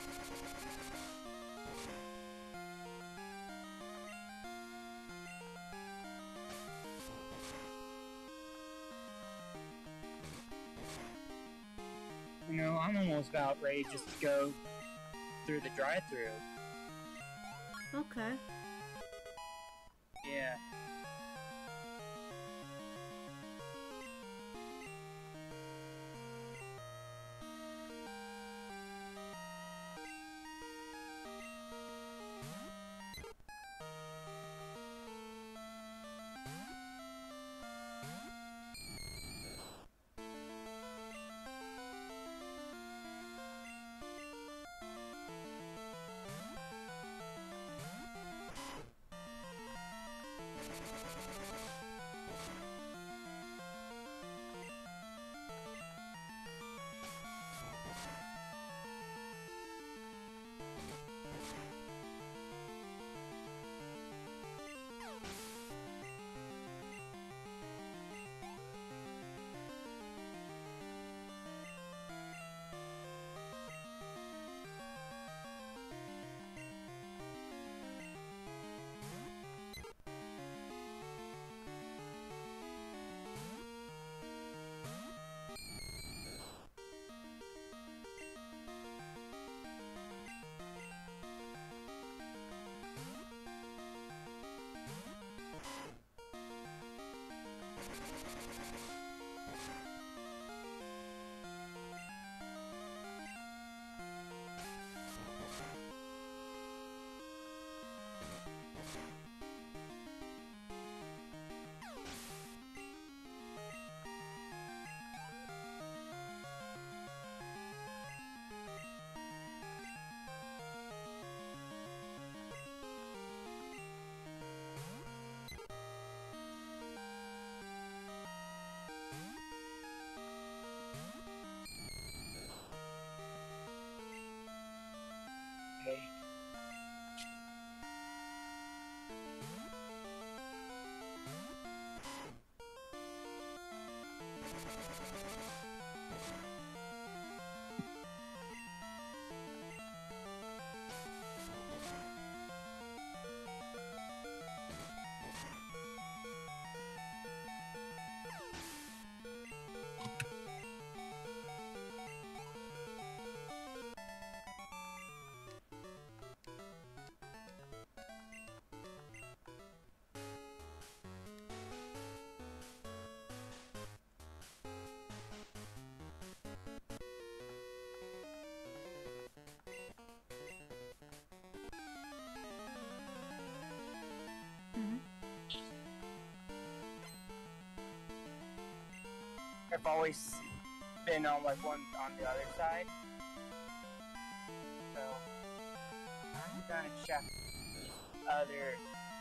You know, I'm almost about ready just to go through the drive-thru. Okay. Yeah. Okay. Mhm. I've always been on like one on the other side. So I'm gonna check the other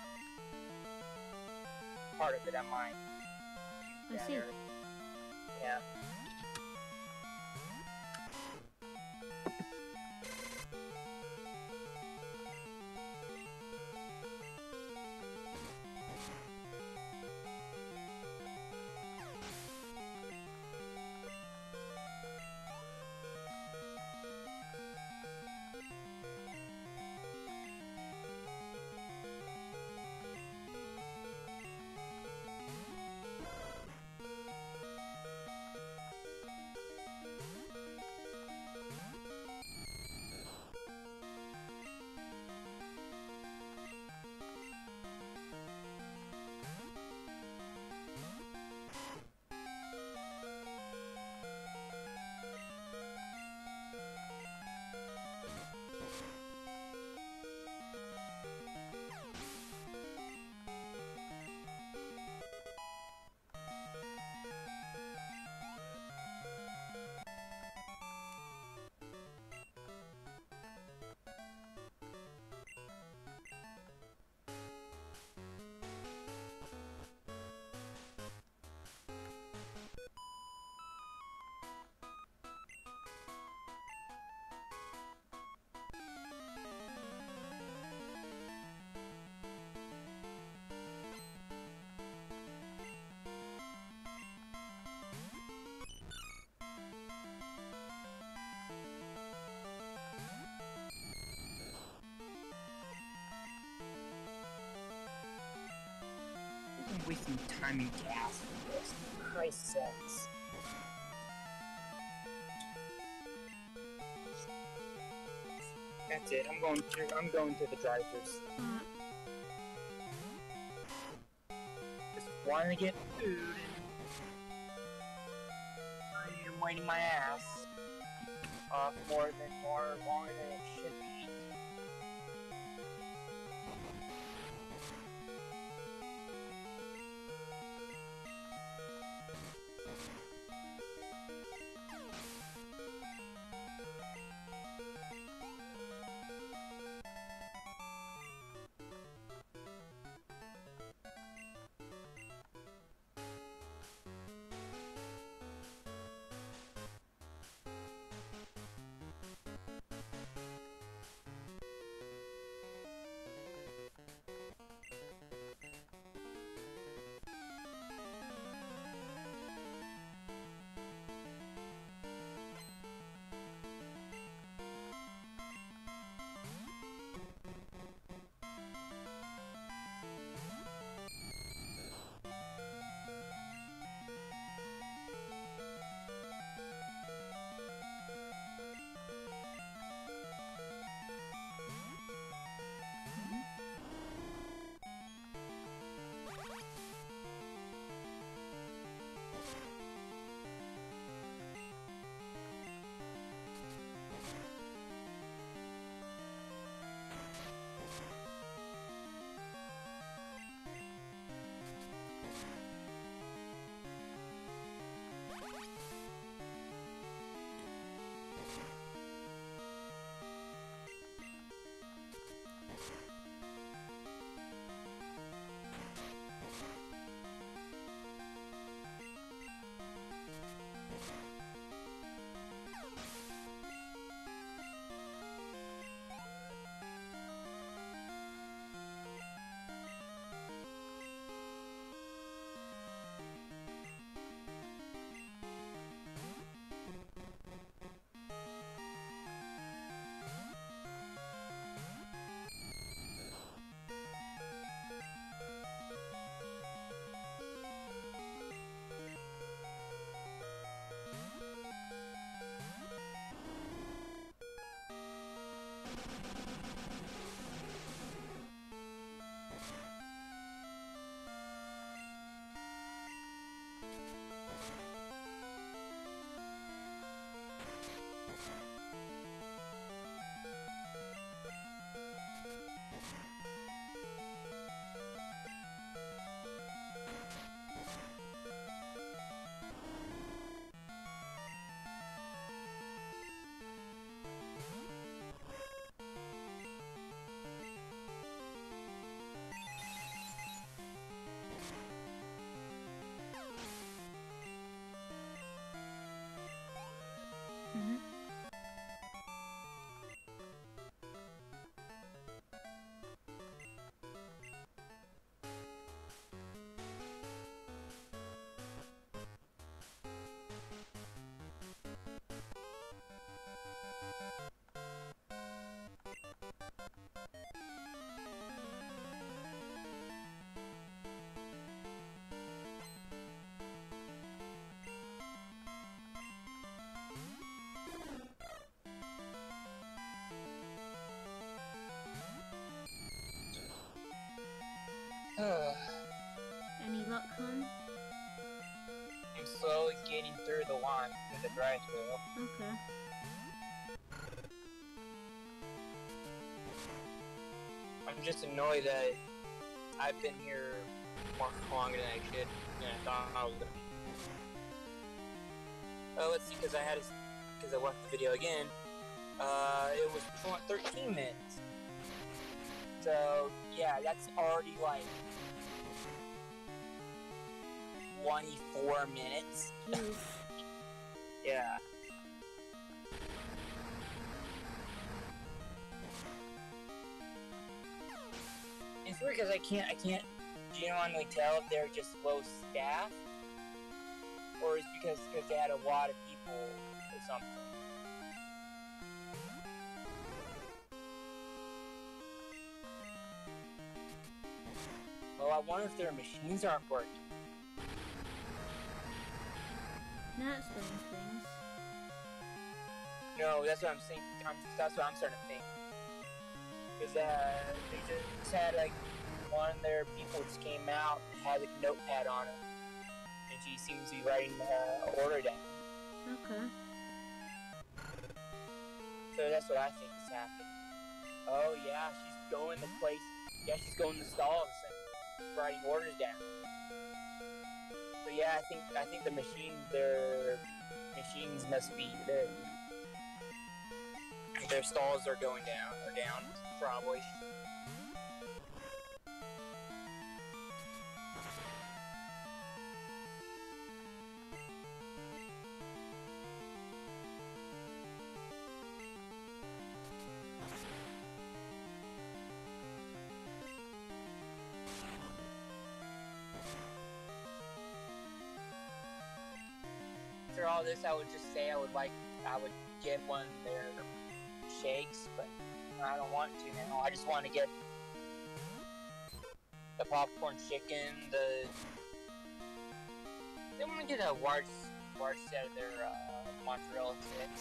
part of it on mine. I see. Yeah. wasting time and gas for this. For Christ's sakes. That's it. I'm going to. I'm going to the drive-thrus. Uh, Just want to get food. I'm waiting my ass off more than more longer than it should be. mhm. Any luck, hon? I'm slowly getting through the line to the drive-thru. Okay. I'm just annoyed that I've been here more longer than I should, than I thought I was gonna be. Oh, let's see, because I had, because I watched the video again. Uh, it was thirteen minutes. So yeah, that's already like twenty-four minutes. Oof. Yeah. It's weird because I can't, I can't genuinely tell if they're just low staff, or it's because because they had a lot of people or something. Oh, I wonder if their machines aren't working. That explains things. No, that's what I'm saying. I'm, that's what I'm starting to think. Because uh, they just had like one of their people just came out and had like a notepad on it, and she seems to be writing the uh, order down. Okay. So that's what I think is happening. Oh yeah, she's going to place. Yeah, she's going to stalls and writing orders down. So yeah, I think I think the machine, their machines must be their their stalls are going down or down probably. After all this, I would just say I would like I would get one of their shakes, but I don't want to now. I just want to get the popcorn chicken. The they want to get a large, large set of their uh, mozzarella sticks.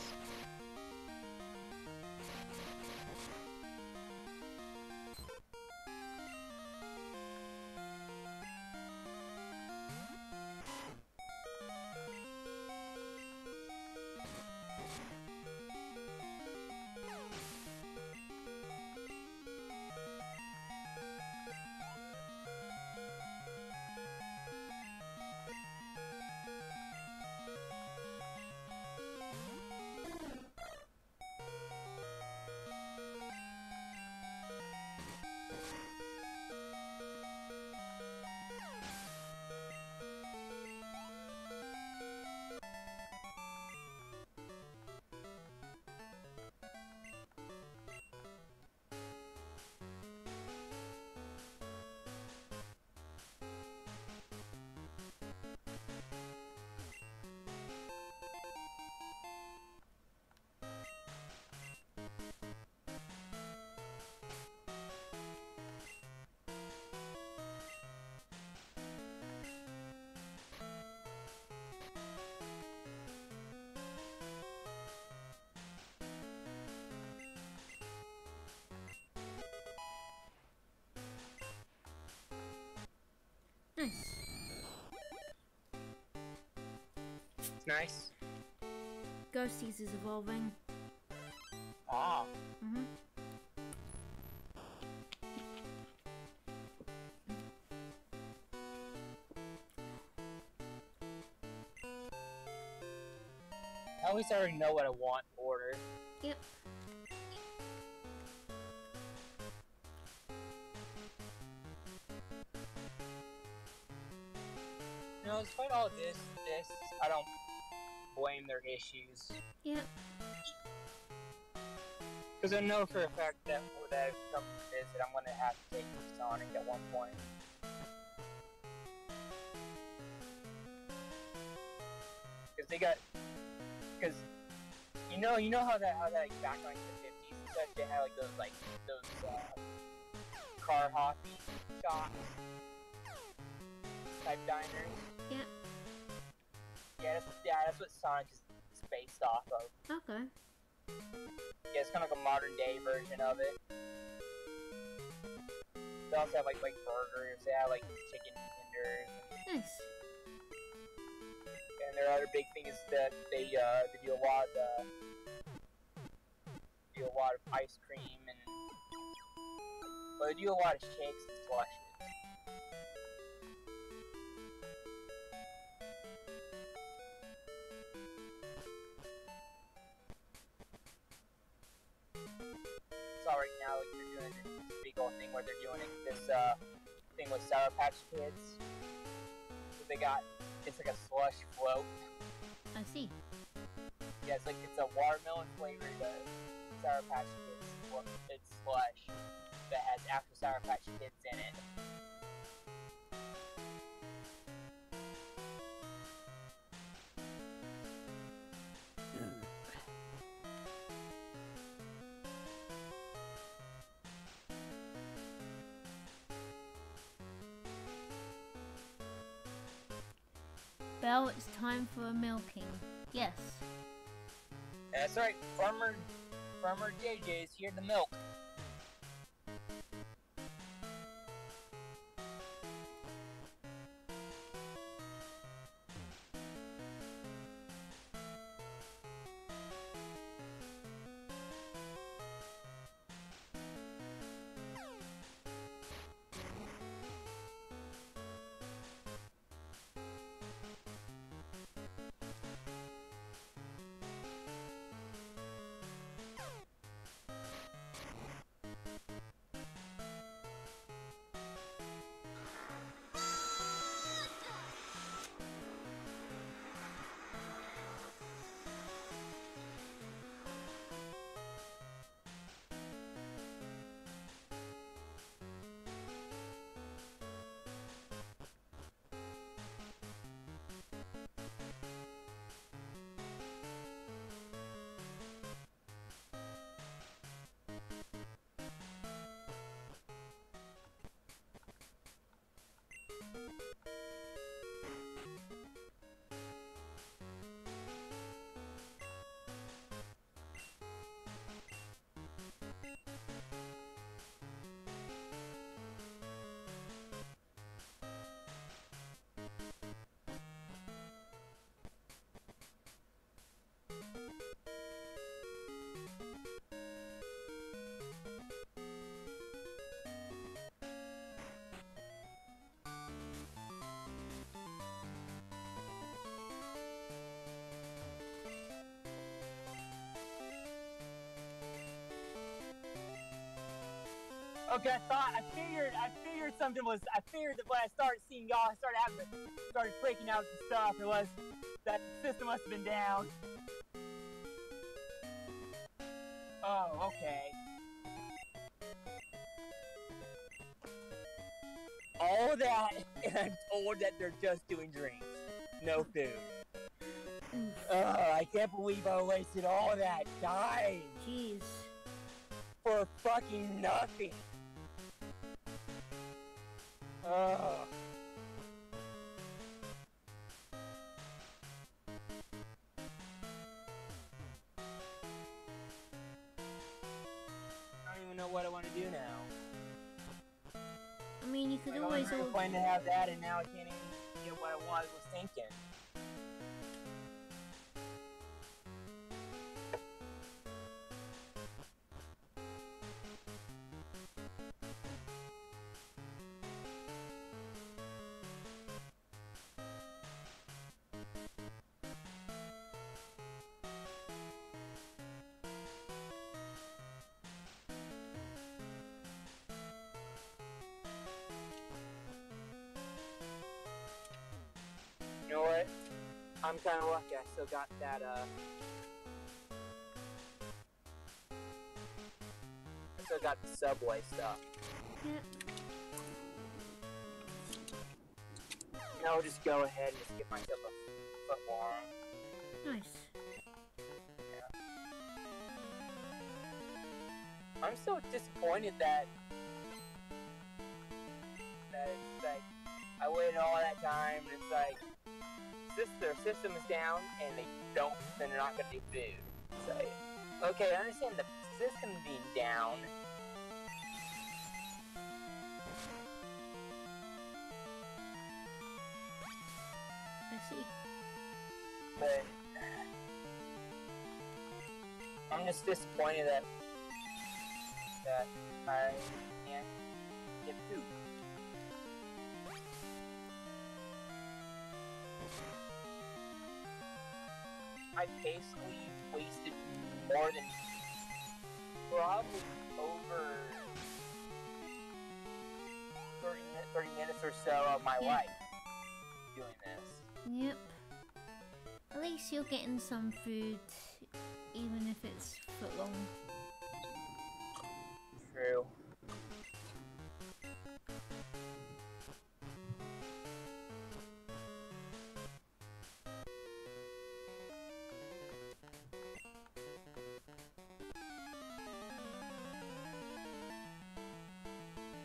Nice. It's nice. Ghosties is evolving. Ah. Mm-hmm. I always already know what I want to order. Yep. You know, despite all this, this, I don't blame their issues. Yep. Because I know for a fact that when I come to visit, I'm going to have to take Sonic at one point. Because they got... Because, you know, you know how that, how that, like, back in like, the fifties and such, they had, like, those, like, those, uh, car hoppy shops type diners? Yep. Yeah, that's, yeah, that's what Sonic is, is based off of. Okay. Yeah, it's kind of like a modern day version of it. They also have like like burgers. They have like chicken tenders. Nice. And their other big thing is that they uh they do a lot of uh, do a lot of ice cream and well, they do a lot of shakes and slushes. Saw right now like they're doing this big old thing where they're doing this uh thing with Sour Patch Kids. So they got it's like a slush float. I see. Yeah, it's like it's a watermelon flavored uh, Sour Patch Kids. Well, it's slush that has after Sour Patch Kids in it. Belle, it's time for a milking. Yes. That's right, Farmer, Farmer J J is here to milk. Okay, I thought, I figured, I figured something was, I figured that when I started seeing y'all, I started having, to, started breaking out the stuff, it was, that the system must have been down. Oh, okay. All that, and I'm told that they're just doing drinks. No food. Ugh, I can't believe I wasted all that time. Jeez. For fucking nothing. Ugh. I don't even know what I want to do now. I mean, you could Like, always I was order. planning to have that, and now I can't even get what I was, was thinking. You know what? I'm kind of lucky. I still got that, uh... I still got the Subway stuff. Yeah. Now I'll just go ahead and just give myself a foot long. Nice. I'm so disappointed that... that it's like... I waited all that time, and it's like... Sys- their system is down, and they don't, then they're not gonna do food. It's like... Okay, I understand the system being down. I see. But... I'm just disappointed that... that I can't get food. I basically wasted more than probably over thirty, mi- thirty minutes or so of my Yeah. life doing this. Yep. At least you're getting some food, even if it's foot long. True.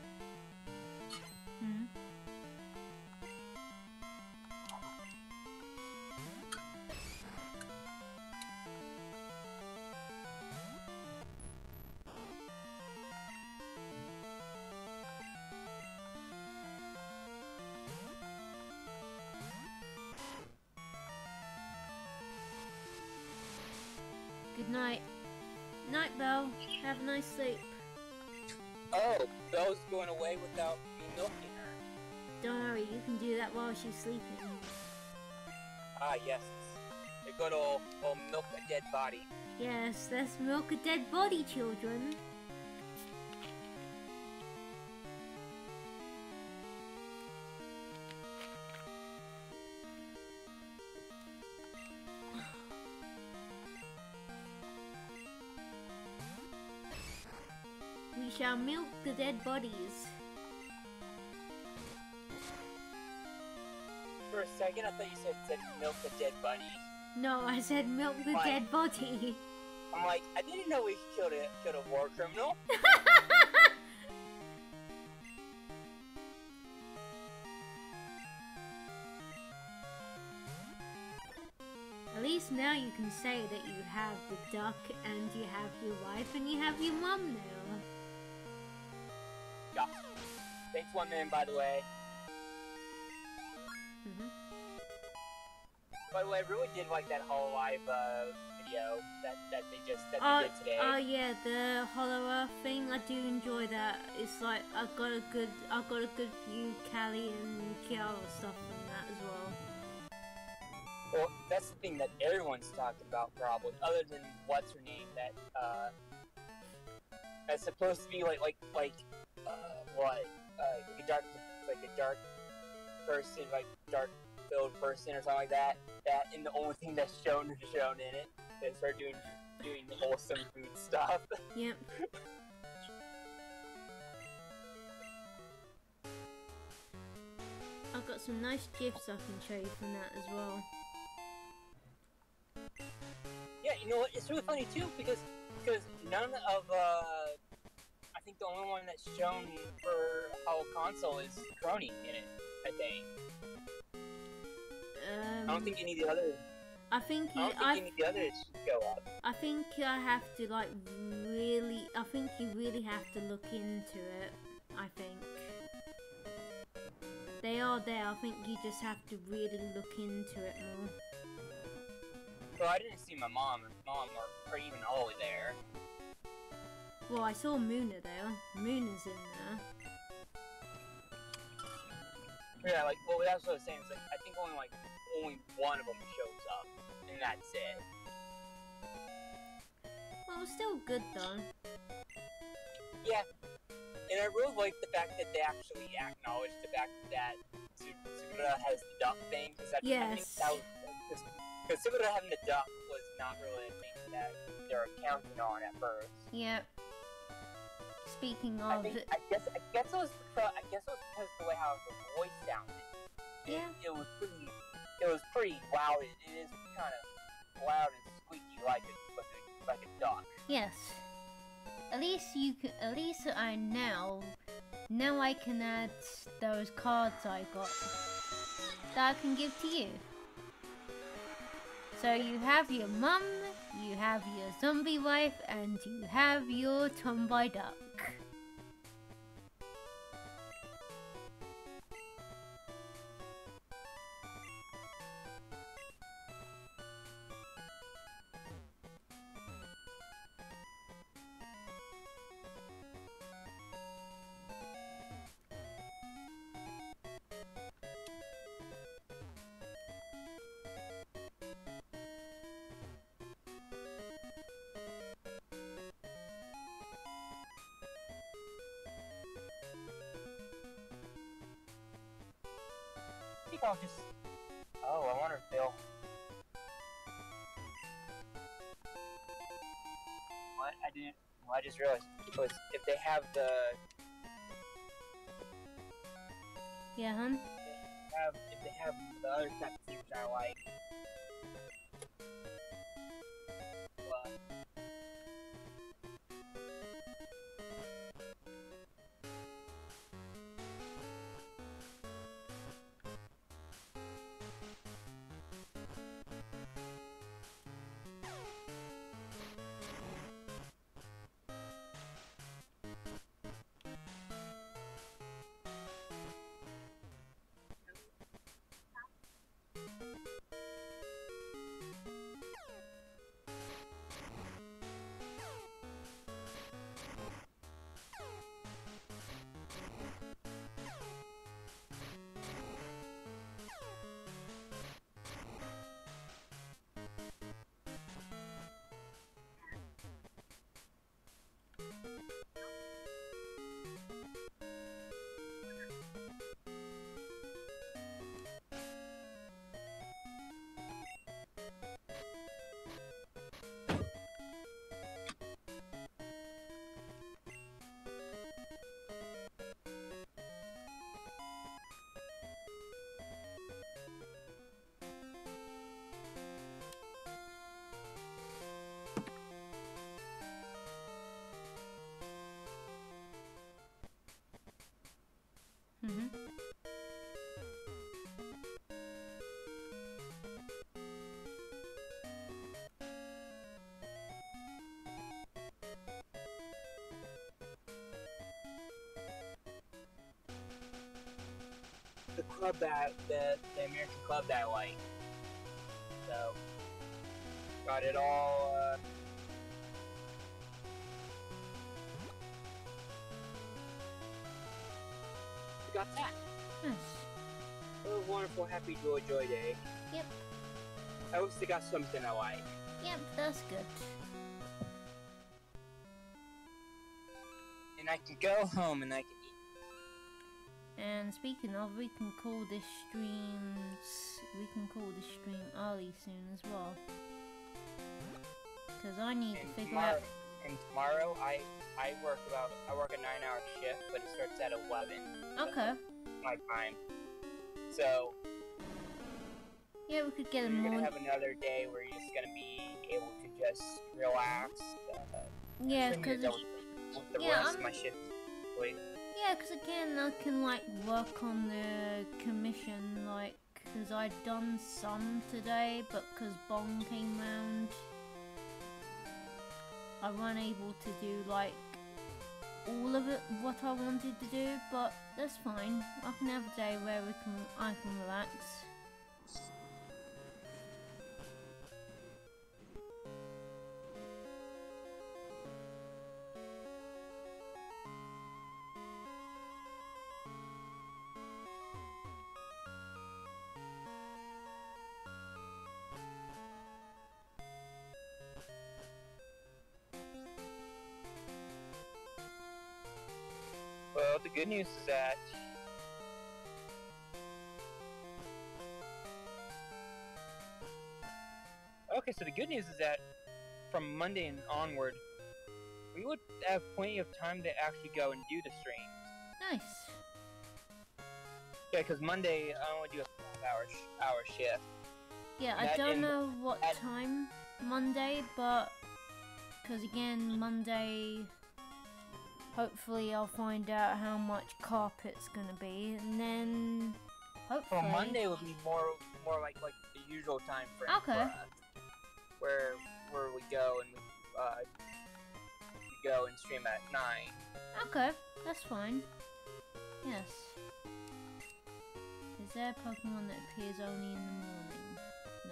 Hmm. Good night. Night, Belle. Have a nice sleep. Oh, Belle's going away without me milking her. Don't worry, you can do that while she's sleeping. Ah, yes. The good old, old milk a dead body. Yes, let's milk a dead body, children. We shall milk the dead bodies. For a second, I thought you said, said milk a dead body. No, I said milk the Why? dead body. I'm like, I didn't know we killed a, killed a war criminal. At least now you can say that you have the duck and you have your wife and you have your mum now. Yeah. Thanks one man, by the way. Mhm. By the way, I really did like that Hollow Live uh, video that, that they just that Oh, they did today. oh yeah, the Hollow Earth thing. I do enjoy that. It's like I've got a good, I've got a good few Callie and Kiara stuff from that as well. Well, that's the thing that everyone's talking about, probably, other than what's her name, that uh, that's supposed to be like like like uh, what uh, like a dark like a dark person, like dark filled person or something like that. That and the only thing that's shown is shown in it. They start doing doing wholesome food stuff. Yep. I've got some nice gifs I can show you from that as well. Yeah, you know what? It's really funny too because because none of uh, I think the only one that's shown for Hollow Console is Crony in it. I think. Um, I don't think any of the others. I think I you, don't think I, any of the others should go up. I think I have to like really. I think you really have to look into it. I think they are there. I think you just have to really look into it more. Well, I didn't see my mom and mom or, or even Ollie there. Well, I saw Muna there. Muna's in there. Yeah, like well, that's what I was saying. It's like I think only like only one of them shows up, and that's it. Well, still good though. Yeah, and I really like the fact that they actually acknowledge the fact that Sugura has the duck thing because I, I think Yes. that was because Sugura having the duck was not really a thing that they were counting on at first. Yep. Speaking I of, think I guess I guess it was because, I guess it was because of the way how the voice sounded. yeah, It was pretty. It was pretty loud. It, it is kind of loud and squeaky like a like a, like a duck. yes. At least you can. At least I now. Now I can add those cards I got that I can give to you. So you have your mum, you have your zombie wife, and you have your tomboy duck. I think I'll just. Oh, I wonder if they'll. What I didn't. Well, I just realized was if they have the Yeah, hun? have if they have the other type of things I like. What? the club that the the American club that I like. So got it all. Uh, we got that. Yes. A wonderful, happy joy joy day. Yep. I wish they got something I like. Yep, that's good. And I can go home and I can eat. And speaking of, we can call this stream. We can call this stream early soon as well. Because I need And to figure tomorrow, out. and tomorrow I I work about I work a nine hour shift, but it starts at eleven. Okay. My time. So Yeah, we could get a you're more. gonna have another day where you're just gonna be able to just relax. Uh, Yeah, bring me because the, with the yeah, rest I'm- of my shift. Wait. yeah, because again, I can like work on the commission, like, because I'd done some today, but because Bong came round, I wasn't able to do like all of it what I wanted to do. But that's fine. I can have a day where we can I can relax. Well, the good news is that okay. So the good news is that from Monday and onward, we would have plenty of time to actually go and do the stream. Nice. Yeah, because Monday I only do a five hour sh- hour shift. Yeah, I That don't in- know what that- time Monday, but because again Monday, hopefully I'll find out how much carpet's gonna be, and then hopefully. Well, Monday would be more more like like the usual time frame Okay. for us, where where we go and we uh we go and stream at nine. Okay, that's fine. Yes. Is there a Pokemon that appears only in the morning? No.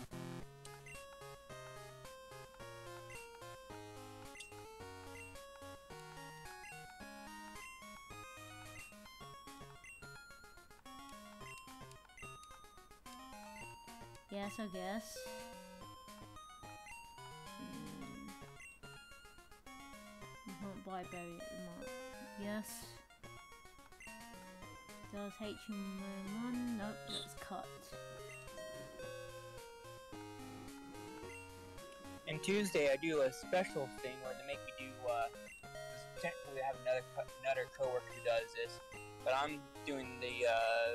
Yes, I guess. Hmm. You can't buy berry at the market. Yes. Does H M one? Nope, that's cut. And Tuesday I do a special thing where they make me do. Uh, 'cause technically, I have another co- another coworker who does this, but I'm doing the. Uh,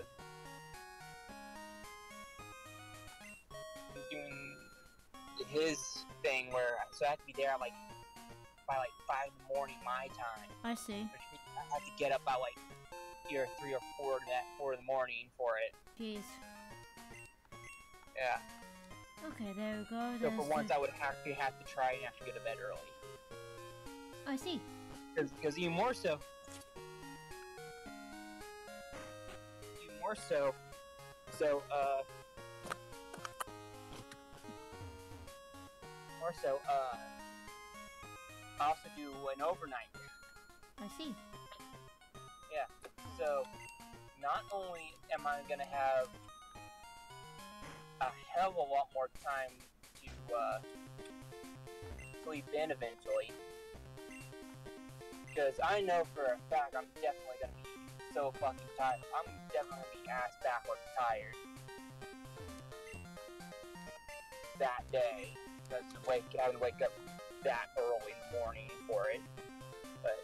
I'm doing his thing where so I have to be there like by like five in the morning my time, I see. which means I have to get up by like either three or four in that four in the morning for it. Jeez. Yeah. Okay, there we go. So There's for once, the- I would actually have to try and actually go to bed early. I see. Because even more so, even more so, so, uh, more so, uh, I also do an overnight. I see. Yeah, so not only am I gonna have a hell of a lot more time to, uh, sleep in eventually, because I know for a fact I'm definitely gonna be so fucking tired. I'm definitely gonna be ass backwards tired that day, because wake having to wake up that early in the morning for it. But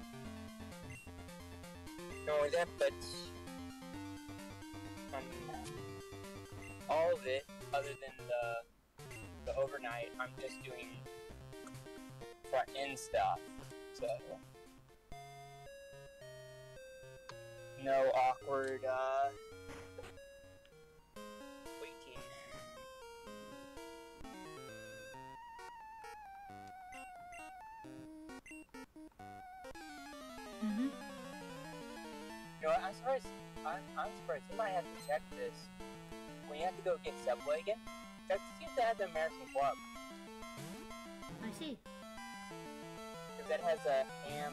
not only that, but um, other than the the overnight, I'm just doing front end stuff. So no awkward uh, waiting. Mm-hmm. You know what? I'm surprised. I'm, I'm surprised. You might have to check this when you have to go get Subway again. That seems to have the American Club. I see. Because that has a ham.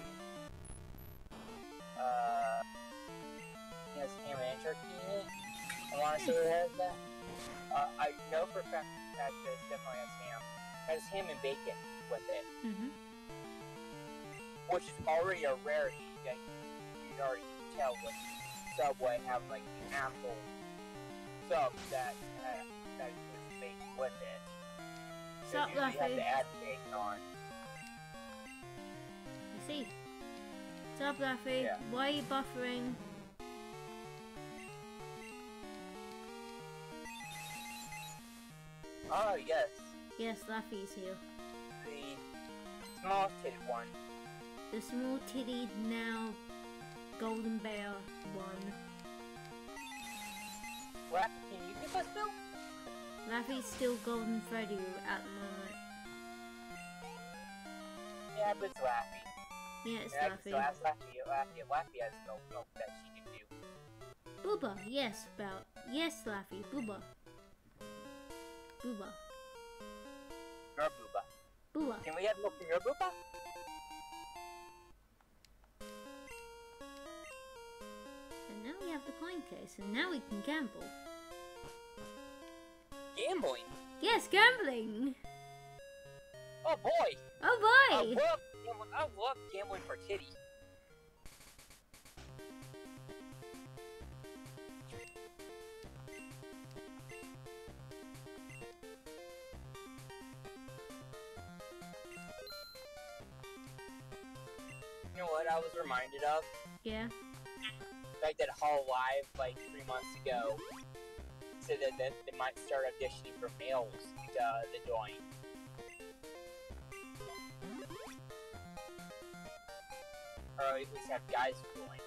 Uh, it has ham and turkey in it. I want to say it has that. Uh, I know for a fact that this definitely has ham. It has ham and bacon with it, Mm-hmm. which is already a rarity. Like, you already tell with Subway have like the apple sub that uh, that is baked with it. So Sup, you usually have Luffy? to add bacon on. I see. Sup, Luffy? Yeah. Why are you buffering? Oh yes, Yes, Luffy's here. the small titted one. The small titty now golden bear one. What? Can you give us milk? Luffy's still golden Freddy at the moment. Yeah, but it's Laffy. Yeah, it's Yeah, Luffy. so ask Laffy. Laffy, Laffy has no milk that she can do. Booba, yes, about yes, Laffy, Booba. Booba. Your booba. Booba. Can we have milk from your booba? And now we have the coin case, and now we can gamble. Gambling. Yes, gambling! Oh boy. Oh I boy! love gambling. I love gambling for titty. You know what I was reminded of? Yeah. Like that Hall Live like three months ago said that, that they might start auditioning for males to uh, the join. Or at least have guys join.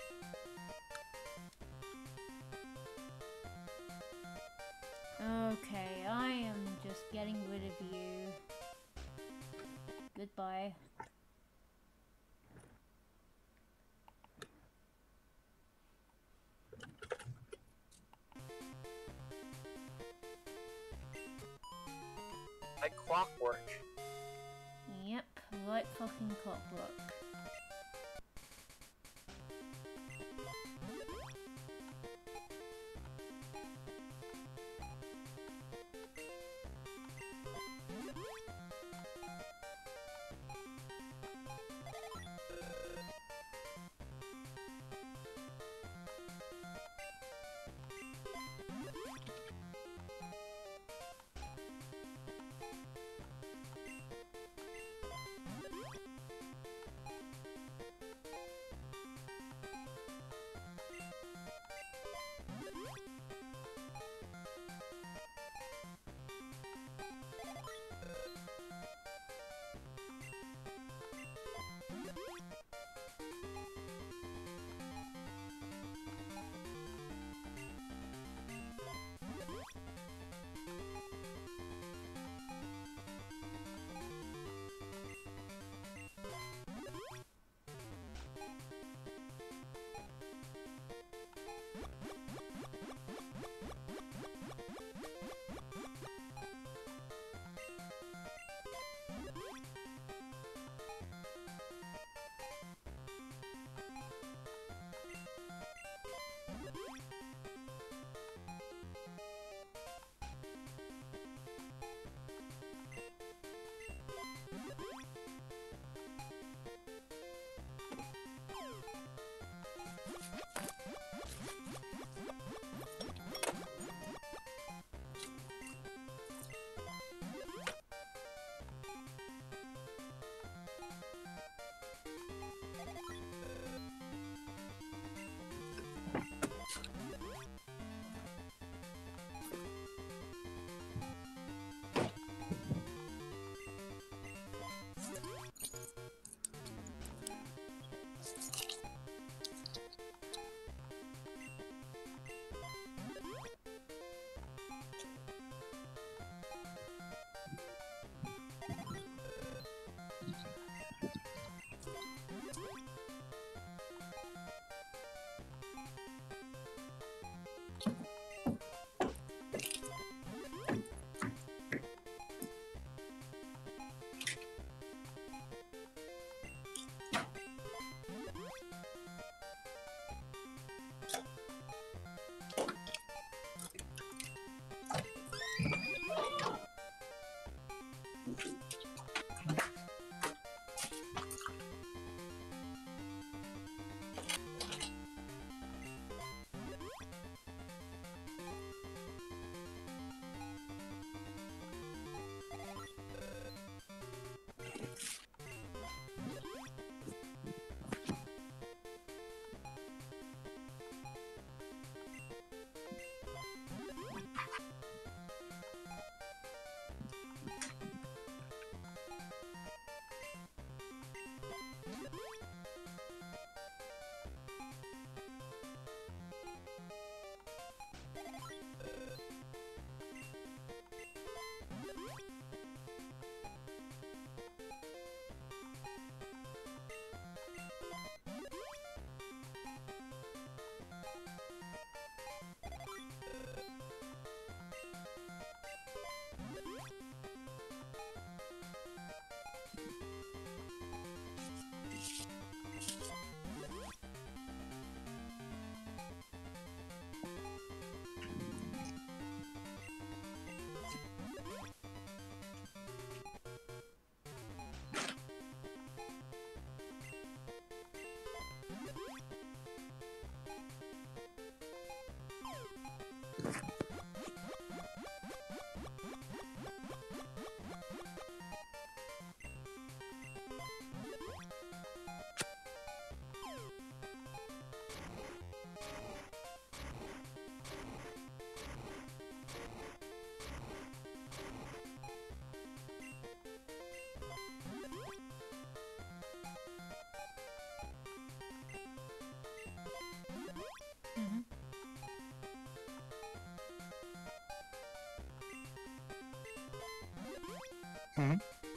Okay, I am just getting rid of you. Goodbye. Like clockwork. Yep, like fucking clockwork. Mhm. Hmm.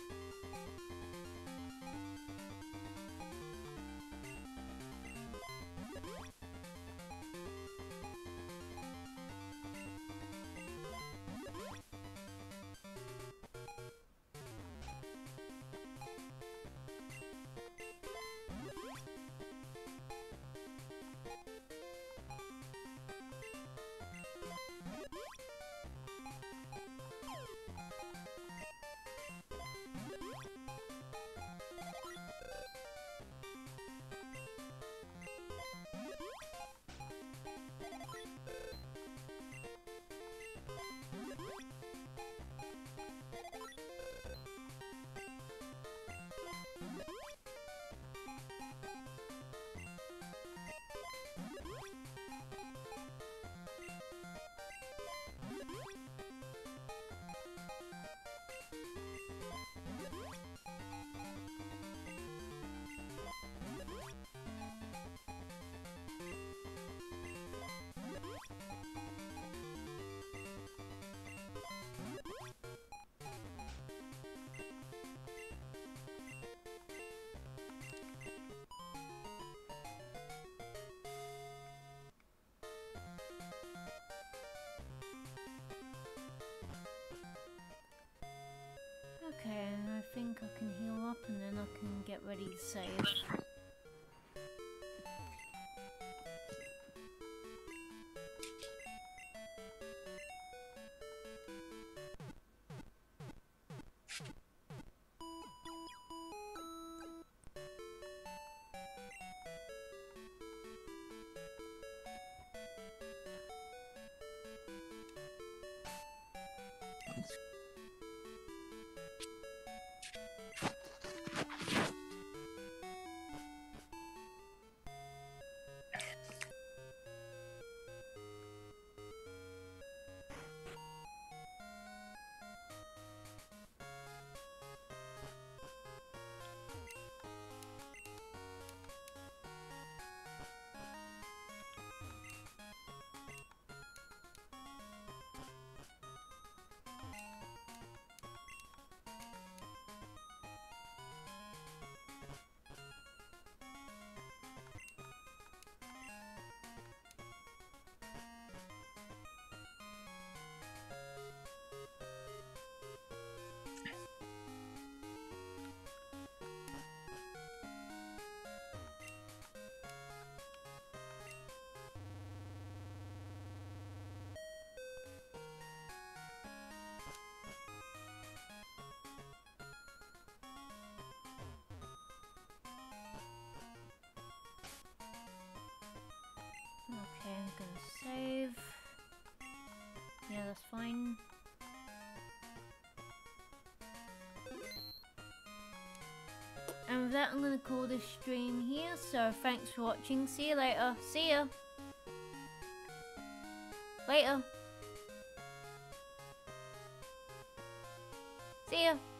Okay, I think I can heal up and then I can get ready to save. Okay, I'm gonna save. Yeah, that's fine. And with that, I'm gonna call this stream here. So thanks for watching. See you later. See ya. Later. See ya.